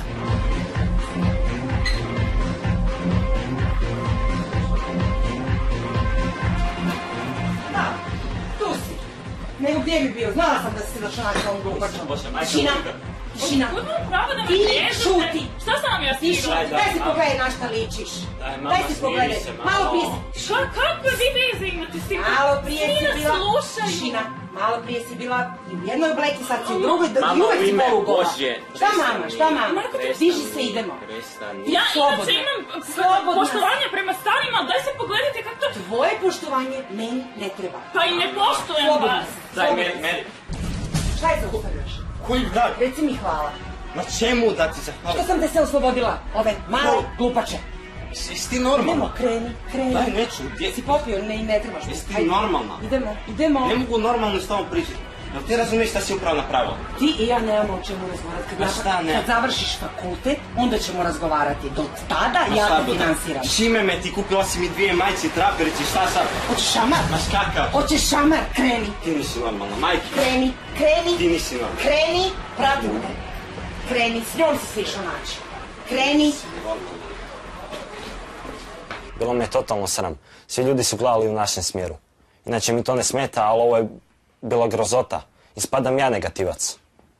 Da, tu si. Nego gdje bi bio? Znala sam da si se došla na tom glupačom. Tišina, tišina. Pravo da me Ti vrijeđate. šuti. Šta sam vam ja Ti stigla? šuti. Daj si pogledaj na šta ličiš. Daj, mama, Daj si smiri pogledaj. se, malo. Malo prije si... Šta, kakve vi veze imate s tim? Malo prije Svi si nas bila... slušaju. Tišina. Malo prije si bila i u jednoj obleki, sad si u drugoj, Mama, i uvek u si ime polugola. Božje, Šta prestani. mama, šta mama? Prestani. Diži se, idemo. Prestani. Ja Slobodno. inače imam Slobodno. poštovanje prema starima, daj se pogledajte kako to... Tvoje poštovanje meni ne treba. Pa i ne poštujem Slobodno vas. si, Daj, slobodno Mary, si. Mary. Šta je zaustavljaš? Koji dan? Reci mi hvala. Na čemu da ti se hvala? Što sam te se oslobodila? Ove male glupače. Jesi ti normalna? Idemo, kreni, kreni. Daj, neću, gdje? Si popio, ne, ne trebaš. Jesi ti Ajde. normalna? Idemo, idemo. Ne mogu normalno s tobom pričati. Jel ti razumiješ šta si upravo napravila? Ti i ja nemamo o čemu razgovarati. Kad, Ma ja- šta ne? kad završiš fakultet, onda ćemo razgovarati. Do tada Ma ja šta te bude? finansiram. Čime me ti kupila si mi dvije majice i traperici, šta sad? Hoćeš šamar? Ma kakav? Hoćeš šamar? Kreni, Ti nisi normalna, majke. kreni, kreni. Ti nisi normalna. Kreni, pratim te. Kreni, s njom si se išao naći. Kreni. Bilo me totalno sram. Svi ljudi su gledali u našem smjeru. Inače mi to ne smeta, ali ovo je bila grozota. Ispadam ja negativac.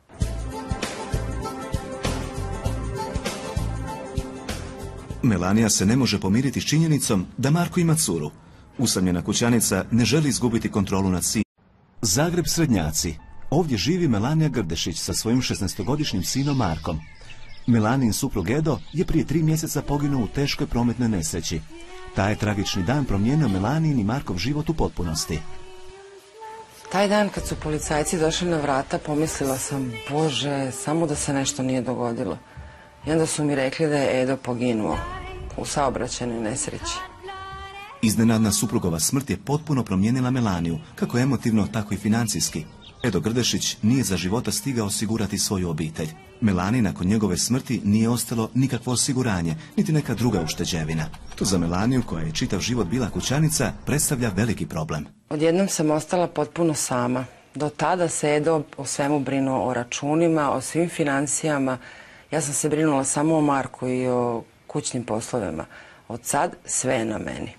Melanija se ne može pomiriti s činjenicom da Marko ima curu. Usamljena kućanica ne želi izgubiti kontrolu nad sinom. Zagreb Srednjaci. Ovdje živi Melanija Grdešić sa svojim šesnaestogodišnjim sinom Markom. Melanin suprug Edo je prije tri mjeseca poginuo u teškoj prometnoj nesreći. Taj je tragični dan promijenio Melanin i Markov život u potpunosti. Taj dan kad su policajci došli na vrata, pomislila sam, Bože, samo da se nešto nije dogodilo. I onda su mi rekli da je Edo poginuo u saobraćajnoj nesreći. Iznenadna suprugova smrt je potpuno promijenila Melaniju, kako emotivno, tako i financijski. Edo Grdešić nije za života stigao osigurati svoju obitelj. Melani nakon njegove smrti nije ostalo nikakvo osiguranje, niti neka druga ušteđevina. To za Melaniju, koja je čitav život bila kućanica, predstavlja veliki problem. Odjednom sam ostala potpuno sama. Do tada se Edo o svemu brinuo, o računima, o svim financijama. Ja sam se brinula samo o Marku i o kućnim poslovima. Od sad sve je na meni.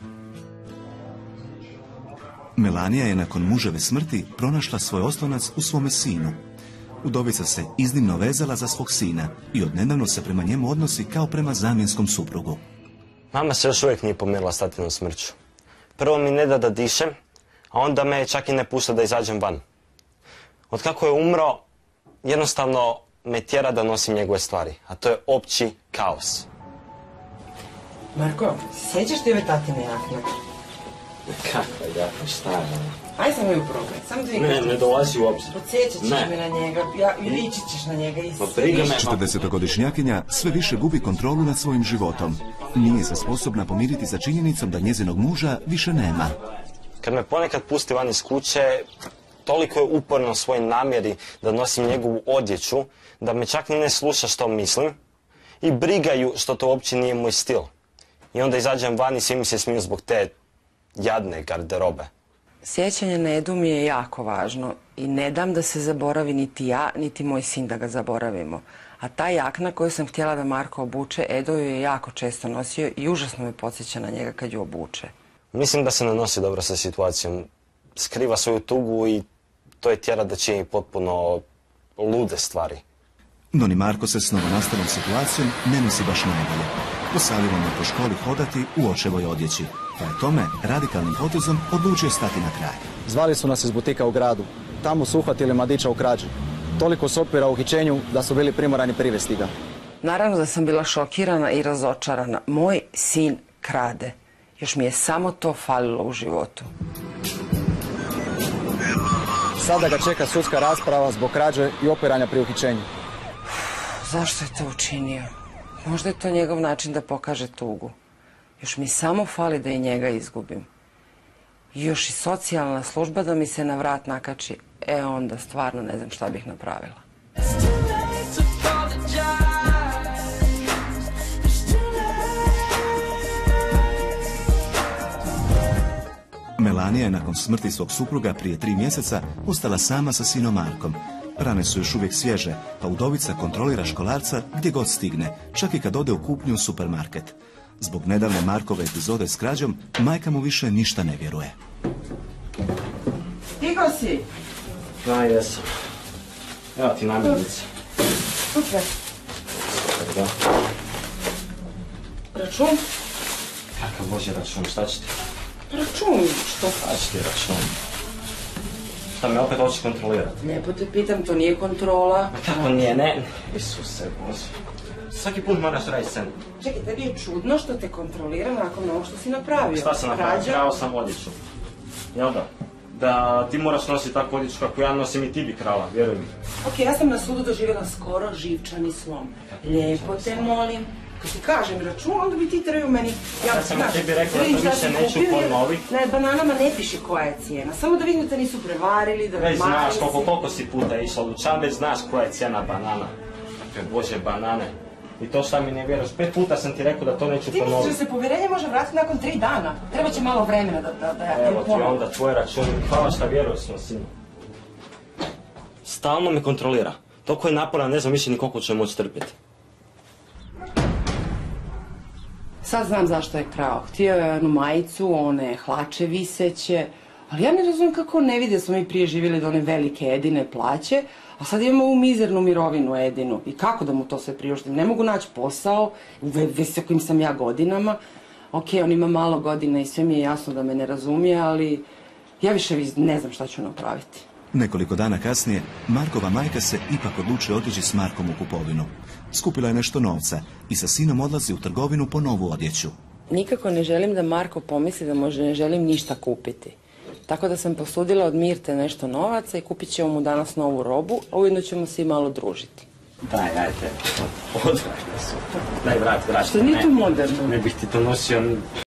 Melanija je nakon muževe smrti pronašla svoj oslonac u svome sinu. Udovica se iznimno vezala za svog sina i odnedavno se prema njemu odnosi kao prema zamjenskom suprugu. Mama se još uvijek nije pomirila s tatinom smrću. Prvo mi ne da da dišem, a onda me čak i ne pušta da izađem van. Od kako je umro, jednostavno me tjera da nosim njegove stvari, a to je opći kaos. Marko, sjećaš ti ove tatine jakne? Kakva jakna, šta je ono? Aj sam ju probaj, samo dvije. Ne, ne dolazi u obzir. Podsjećat ćeš mi na njega, ja, i ličit ćeš na njega. I četrdesetogodišnjakinja sve više gubi kontrolu nad svojim životom. Nije se sposobna pomiriti sa činjenicom da njezinog muža više nema. Kad me ponekad pusti van iz kuće, toliko je uporno u svojoj namjeri da nosim njegovu odjeću, da me čak ni ne sluša što mislim i brigaju što to uopće nije moj stil. I onda izađem van i svi mi se smiju zbog te jadne garderobe. Sjećanje na Edu mi je jako važno i ne dam da se zaboravi niti ja, niti moj sin da ga zaboravimo. A ta jakna koju sam htjela da Marko obuče, Edo ju je jako često nosio i užasno me podsjeća na njega kad ju obuče. Mislim da se ne nosi dobro sa situacijom. Skriva svoju tugu i to je tjera da čini potpuno lude stvari. No ni Marko se s novonastalom situacijom ne nosi baš najbolje. Posavilo me po školi hodati u očevoj odjeći, pa je tome radikalnim potezom odlučio stati na kraj. Zvali su nas iz butika u gradu. Tamo su uhvatili mladića u krađi. Toliko sopira u uhićenju da su bili primorani privesti ga. Naravno da sam bila šokirana i razočarana. Moj sin krade. Još mi je samo to falilo u životu. Sada ga čeka sudska rasprava zbog krađe i opiranja pri uhićenju. Zašto je to učinio? Možda je to njegov način da pokaže tugu. Još mi samo fali da i njega izgubim. I još i socijalna služba da mi se na vrat nakači. E onda stvarno ne znam šta bih napravila. Melanija je nakon smrti svog supruga prije tri mjeseca ostala sama sa sinom Markom. Rane su još uvijek svježe, pa udovica kontrolira školarca gdje god stigne, čak i kad ode u kupnju u supermarket. Zbog nedavne Markove epizode s krađom, majka mu više ništa ne vjeruje. Stigao si? Da, jesam. Evo ti namirnice. Super. Da. Račun? Kakav bože račun, šta će ti? Račun, što? Šta će ti račun? Šta me opet hoćeš kontrolirati? Lijepo te pitam, to nije kontrola. Ma kako nije, ne? Isuse bože. Svaki put moraš raditi scenu. Čekaj, tebi je čudno što te kontrolira nakon ovo što si napravio. Šta sam napravio? Krao sam odjeću. Jel da? Da ti moraš nositi takvu odjeću kako ja nosim i ti bi krala, vjeruj mi. Ok, ja sam na sudu doživjela skoro živčani slom. Lijepo te molim. Kad ti kažem račun, onda bi ti trebao meni... Ja sam tebi rekao da to više neću ponoviti. Na bananama ne piše koja je cijena. Samo da vidim da te nisu prevarili, da... Već znaš koliko koliko si puta išla u dućan, već znaš koja je cijena banana. Kakve bože banane. I to šta mi ne vjeruješ, pet puta sam ti rekao da to neću ponoviti. Ti misliš da se povjerenje može vratiti nakon tri dana? Treba će malo vremena da, da, da ja ti Evo ti onda tvoj račun, hvala šta vjeruješ svom sinu. Stalno me kontrolira. Toliko je naporan, ne znam više ni koliko će moći trpjeti. Sad znam zašto je krao. Htio je onu majicu, one hlače viseće, ali ja ne razumijem kako ne vidi da smo mi prije živjeli do one velike Edine plaće, a sad imamo ovu mizernu mirovinu Edinu. I kako da mu to sve priuštim? Ne mogu naći posao, u visokim sam ja godinama. Ok, on ima malo godina i sve mi je jasno da me ne razumije, ali ja više ne znam šta ću napraviti. Nekoliko dana kasnije, Markova majka se ipak odlučuje otići s Markom u kupovinu. Skupila je nešto novca i sa sinom odlazi u trgovinu po novu odjeću. Nikako ne želim da Marko pomisli da možda ne želim ništa kupiti. Tako da sam posudila od Mirte nešto novaca i kupit ćemo mu danas novu robu, a ujedno ćemo se i malo družiti. Daj, ajde. Odvršno su. Daj, vrat, vrat. Što nije to moderno? Ne bih ti to nosio